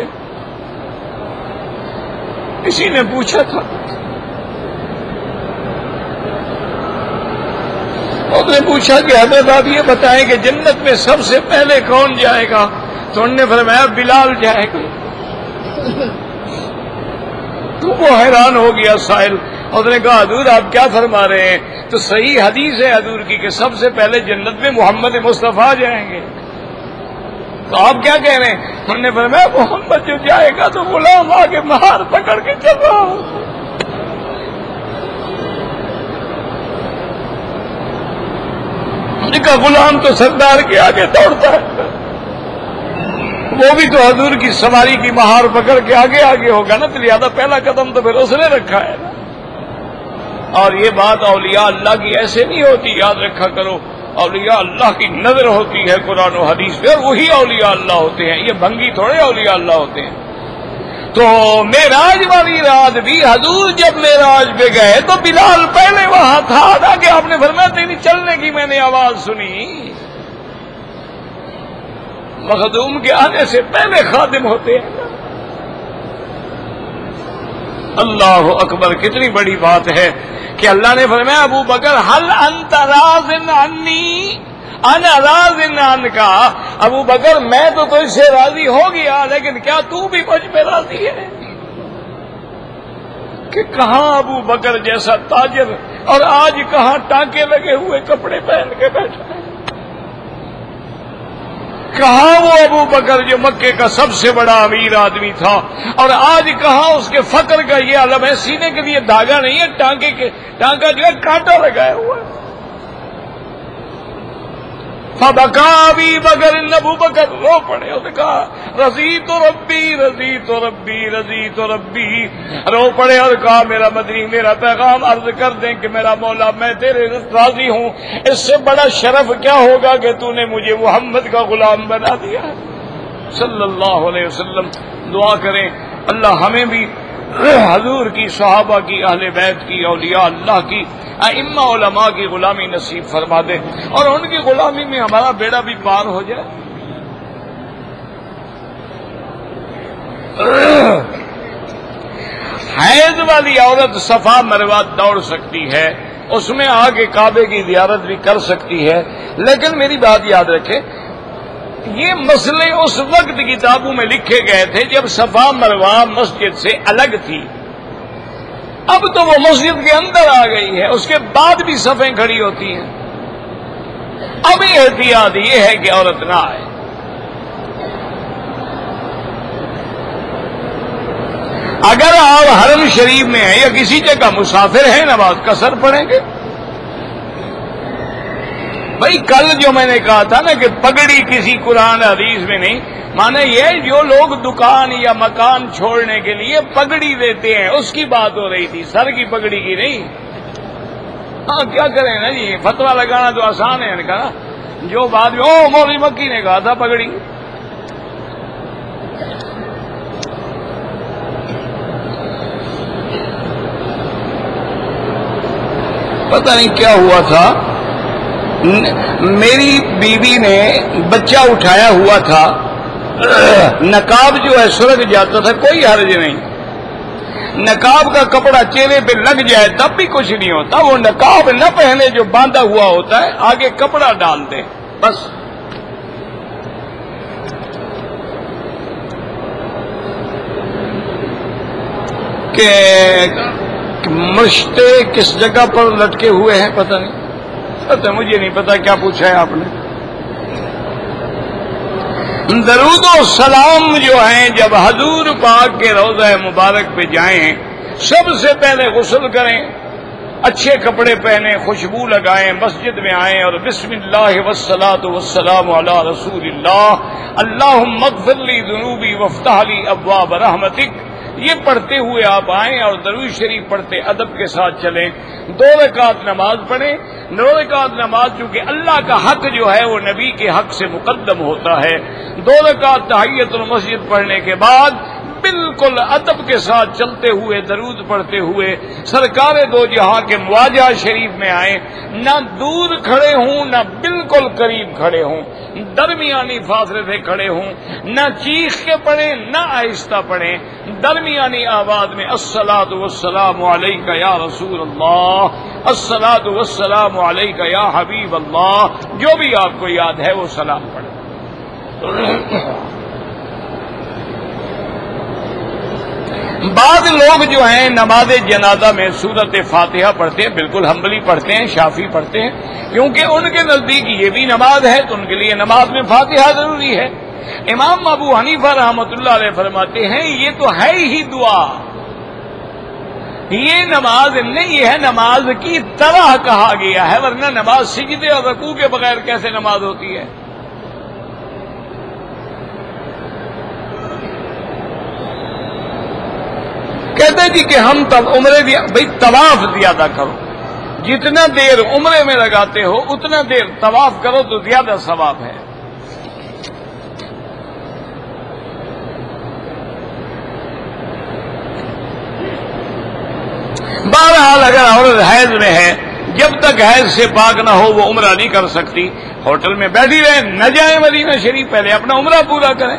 کسی نے پوچھا تھا، اس نے پوچھا کہ حضرت آپ یہ بتائیں کہ جنت میں سب سے پہلے کون جائے گا؟ تو انہوں نے فرمایا بلال جائے گا. تو وہ حیران ہو گیا سائل، اس نے کہا حضور آپ کیا فرما رہے ہیں؟ تو صحیح حدیث ہے حضور کی کہ سب سے پہلے جنت میں محمد مصطفیٰ جائیں گے. تو آپ کیا کہہ رہے ہیں؟ انہوں نے فرمایا محمد جو جائے گا تو غلام آگے مہار پکڑ کے چل رہا ہوں. ان کا غلام تو سردار کے آگے دوڑتا ہے، وہ بھی تو حضور کی سواری کی مہار پکڑ کے آگے آگے ہوگا نا. تو لہٰذا پہلا قدم تو پھر اس نے رکھا ہے نا. اور یہ بات اولیاء اللہ کی ایسے نہیں ہوتی، یاد رکھا کرو. اولیاء اللہ کی نظر ہوتی ہے قرآن و حدیث پہ، وہی اولیاء اللہ ہوتے ہیں. یہ بھنگی تھوڑے اولیاء اللہ ہوتے ہیں. تو معراج والی رات بھی حضور جب معراج پہ گئے تو بلال پہلے وہاں تھا نا، کہ آپ نے فرمایا تیری چلنے کی میں نے آواز سنی. مخدوم کے آنے سے پہلے خادم ہوتے ہیں. اللہ اکبر. کتنی بڑی بات ہے کہ اللہ نے فرمایا ابو بکر حل انت راض عنی انا راض عنک. ابو بکر میں تو تجھ سے راضی ہو گیا، لیکن کیا تو بھی مجھ پہ راضی ہے؟ کہ کہاں ابو بکر جیسا تاجر اور آج کہاں ٹانکے لگے ہوئے کپڑے پہن کے بیٹھا ہے. کہاں وہ ابو بکر جو مکے کا سب سے بڑا امیر آدمی تھا، اور آج کہاں اس کے فقر کا یہ عالم ہے، سینے کے لیے دھاگا نہیں ہے، ٹانکے کے ٹانکا جو ہے کانٹا لگایا ہوا ہے۔ فبکا ابی بکر، ابو بکر رو پڑے، اس نے کہا رضی تو ربی رضی تو ربی رضی تو ربی، رو پڑے اور کہا میرا مدنی میرا پیغام عرض کر دیں کہ میرا مولا میں تیرے راضی ہوں، اس سے بڑا شرف کیا ہوگا کہ تو نے مجھے محمد کا غلام بنا دیا صلی اللہ علیہ وسلم۔ دعا کریں اللہ ہمیں بھی حضور کی، صحابہ کی، اہل بیت کی، اولیاء اللہ کی، ائمہ علماء کی غلامی نصیب فرما دے، اور ان کی غلامی میں ہمارا بیڑا بھی پار ہو جائے۔ حیض والی عورت صفا مروہ دوڑ سکتی ہے، اس میں آ کے کعبے کی زیارت بھی کر سکتی ہے، لیکن میری بات یاد رکھے یہ مسئلے اس وقت کتابوں میں لکھے گئے تھے جب صفا مروہ مسجد سے الگ تھی، اب تو وہ مسجد کے اندر آ گئی ہے، اس کے بعد بھی صفیں کھڑی ہوتی ہیں۔ اب احتیاط یہ ہے کہ عورت نہ آئے۔ اگر آپ حرم شریف میں ہیں یا کسی جگہ مسافر ہیں، نماز قصر پڑھیں گے۔ بھائی کل جو میں نے کہا تھا نا کہ پگڑی کسی قرآن حدیث میں نہیں، مانا یہ جو لوگ دکان یا مکان چھوڑنے کے لیے پگڑی دیتے ہیں اس کی بات ہو رہی تھی، سر کی پگڑی کی نہیں۔ ہاں کیا کریں نا جی، فتوا لگانا تو آسان ہے نا، جو بات میں او مولوی مکی نے کہا تھا پگڑی۔ پتہ نہیں کیا ہوا تھا، میری بیوی نے بچہ اٹھایا ہوا تھا، نقاب جو ہے سرک جاتا تھا، کوئی حرج نہیں، نقاب کا کپڑا چہرے پہ لگ جائے تب بھی کچھ نہیں ہوتا، وہ نقاب نہ پہنے جو باندھا ہوا ہوتا ہے، آگے کپڑا ڈال دیں بس۔ کہ مشتے کس جگہ پر لٹکے ہوئے ہیں پتہ نہیں، پتہ مجھے نہیں پتا کیا پوچھا ہے آپ نے۔ درود و سلام جو ہیں جب حضور پاک کے روضہ مبارک پہ جائیں، سب سے پہلے غسل کریں، اچھے کپڑے پہنیں، خوشبو لگائیں، مسجد میں آئیں اور بسم اللہ والصلاۃ والسلام علی رسول اللہ، اللہم اغفر لی ذنوبی وافتح لی ابواب رحمتک، یہ پڑھتے ہوئے آپ آئیں اور درود شریف پڑھتے ادب کے ساتھ چلیں۔ دو رکعت نماز پڑھیں، دو رکعت نماز چونکہ اللہ کا حق جو ہے وہ نبی کے حق سے مقدم ہوتا ہے، دو رکعت تحیۃ المسجد پڑھنے کے بعد بالکل ادب کے ساتھ چلتے ہوئے درود پڑھتے ہوئے سرکار دو جہاں کے مواجہ شریف میں آئیں، نہ دور کھڑے ہوں نہ بالکل قریب کھڑے ہوں، درمیانی فاصلے سے کھڑے ہوں، نہ چیخ کے پڑھیں نہ آہستہ پڑھیں، درمیانی آواز میں الصلاۃ والسلام علیک یا رسول اللہ، الصلاۃ والسلام علیک یا حبیب اللہ، جو بھی آپ کو یاد ہے وہ سلام پڑھیں۔ بعض لوگ جو ہیں نماز جنازہ میں سورت فاتحہ پڑھتے ہیں، بالکل حنبلی پڑھتے ہیں، شافعی پڑھتے ہیں، کیونکہ ان کے نزدیک یہ بھی نماز ہے تو ان کے لیے نماز میں فاتحہ ضروری ہے۔ امام ابو حنیفہ رحمۃ اللہ علیہ فرماتے ہیں یہ تو ہے ہی دعا، یہ نماز نہیں، یہ ہے نماز کی طرح کہا گیا ہے، ورنہ نماز سجدے اور رکوع کے بغیر کیسے نماز ہوتی ہے؟ کہتے جی کہ ہم تب عمرے بھی بھائی طواف زیادہ کرو، جتنا دیر عمرے میں لگاتے ہو اتنا دیر طواف کرو تو زیادہ ثواب ہے۔ بہرحال اگر عورت حیض میں ہے، جب تک حیض سے پاک نہ ہو وہ عمرہ نہیں کر سکتی، ہوٹل میں بیٹھی رہے، نہ جائیں مدینہ شریف، پہلے اپنا عمرہ پورا کریں۔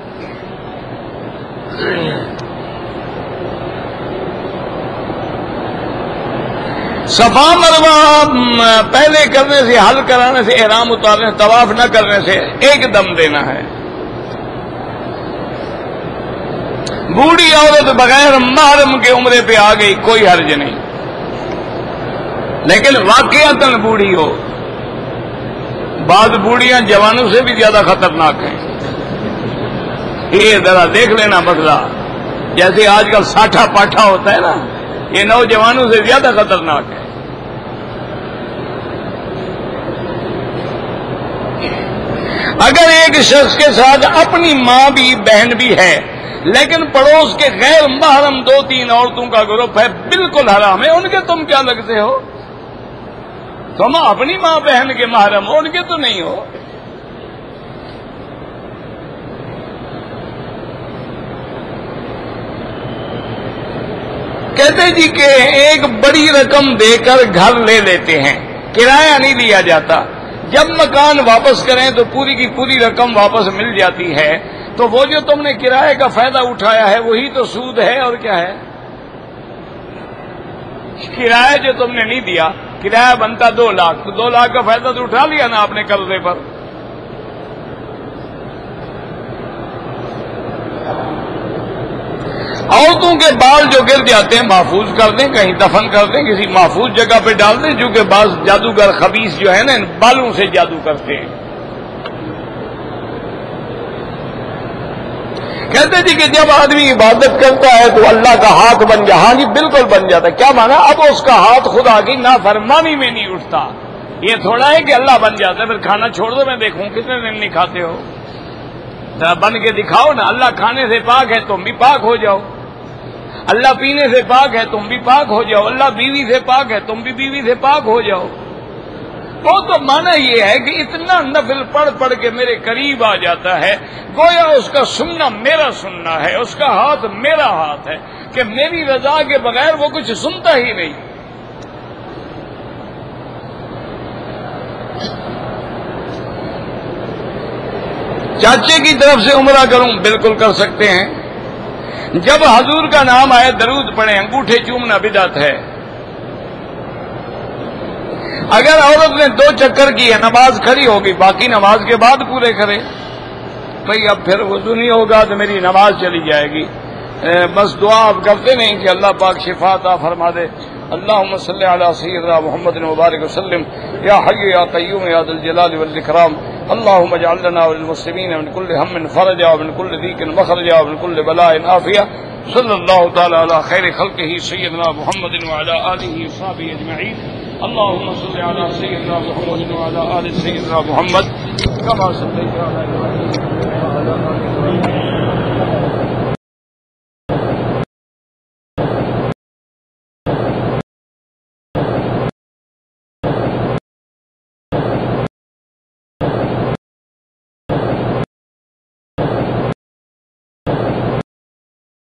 صفا مروہ پہلے کرنے سے، حل کرانے سے، احرام اتارنے، طواف نہ کرنے سے ایک دم دینا ہے۔ بوڑھی عورت بغیر محرم کے عمرے پہ آ گئی کوئی حرج نہیں، لیکن واقعتاً بوڑھی ہو، بعض بوڑھیاں جوانوں سے بھی زیادہ خطرناک ہیں. یہ ذرا دیکھ لینا مسئلہ. جیسے آج کل ساٹھا پاٹھا ہوتا ہے نا، یہ نوجوانوں سے زیادہ خطرناک ہے. اگر ایک شخص کے ساتھ اپنی ماں بھی بہن بھی ہے لیکن پڑوس کے غیر محرم دو تین عورتوں کا گروپ ہے، بالکل حرام ہے. ان کے تم کیا لگتے ہو؟ تم اپنی ماں بہن کے محرم ہو، ان کے تو نہیں ہو. کہتے جی کہ ایک بڑی رقم دے کر گھر لے لیتے ہیں، کرایہ نہیں لیا جاتا. جب مکان واپس کریں تو پوری کی پوری رقم واپس مل جاتی ہے. تو وہ جو تم نے کرایے کا فائدہ اٹھایا ہے وہی تو سود ہے. اور کیا ہے؟ کرایہ جو تم نے نہیں دیا، کرایہ بنتا دو لاکھ تو دو لاکھ کا فائدہ تو اٹھا لیا نا آپ نے قرضے پر. عورتوں کے بال جو گر جاتے ہیں محفوظ کر دیں، کہیں دفن کر دیں، کسی محفوظ جگہ پہ ڈال دیں. جو کہ بعض جادوگر خبیث جو ہے نا ان بالوں سے جادو کرتے ہیں. کہتے جی کہ جب آدمی عبادت کرتا ہے تو اللہ کا ہاتھ بن جائے. ہاں جی بالکل بن جاتا ہے. کیا مانا؟ اب اس کا ہاتھ خدا کی نافرمانی میں نہیں اٹھتا. یہ تھوڑا ہے کہ اللہ بن جاتا ہے. پھر کھانا چھوڑ دو، میں دیکھوں کتنے دن نہیں کھاتے ہو. بن کے دکھاؤ نا. اللہ کھانے سے پاک ہے، تم بھی پاک ہو جاؤ. اللہ پینے سے پاک ہے، تم بھی پاک ہو جاؤ. اللہ بیوی سے پاک ہے، تم بھی بیوی سے پاک ہو جاؤ. وہ تو مانا یہ ہے کہ اتنا نفل پڑھ پڑھ کے میرے قریب آ جاتا ہے، گویا اس کا سننا میرا سننا ہے، اس کا ہاتھ میرا ہاتھ ہے، کہ میری رضا کے بغیر وہ کچھ سنتا ہی نہیں. چاچے کی طرف سے عمرہ کروں، بالکل کر سکتے ہیں. جب حضور کا نام آئے درود پڑھیں. انگوٹھے چومنا بدعت ہے. اگر عورت نے دو چکر کی ہے، نماز کھڑی ہوگی، باقی نماز کے بعد پورے کرے. بھئی اب پھر وضو نہیں ہوگا تو میری نماز چلی جائے گی. بس دعا آپ کرتے نہیں کہ اللہ پاک شفا عطا فرما دے. اللہم صلی علی سیدنا محمد مبارک وسلم یا حی یا قیوم یا ذی الجلال والاکرام. اللہم اجعل لنا وللمسلمین من کل ہم فرجا ومن کل ضیق مخرجا ومن کل بلاء عافیہ. صلی اللہ تعالی علی خیر خلقہ سیدنا محمد وعلی آلہ وصحبہ اجمعین. اللهم صل على سيدنا محمد وعلى آل سيدنا محمد كما صليت على إبراهيم وعلى آل إبراهيم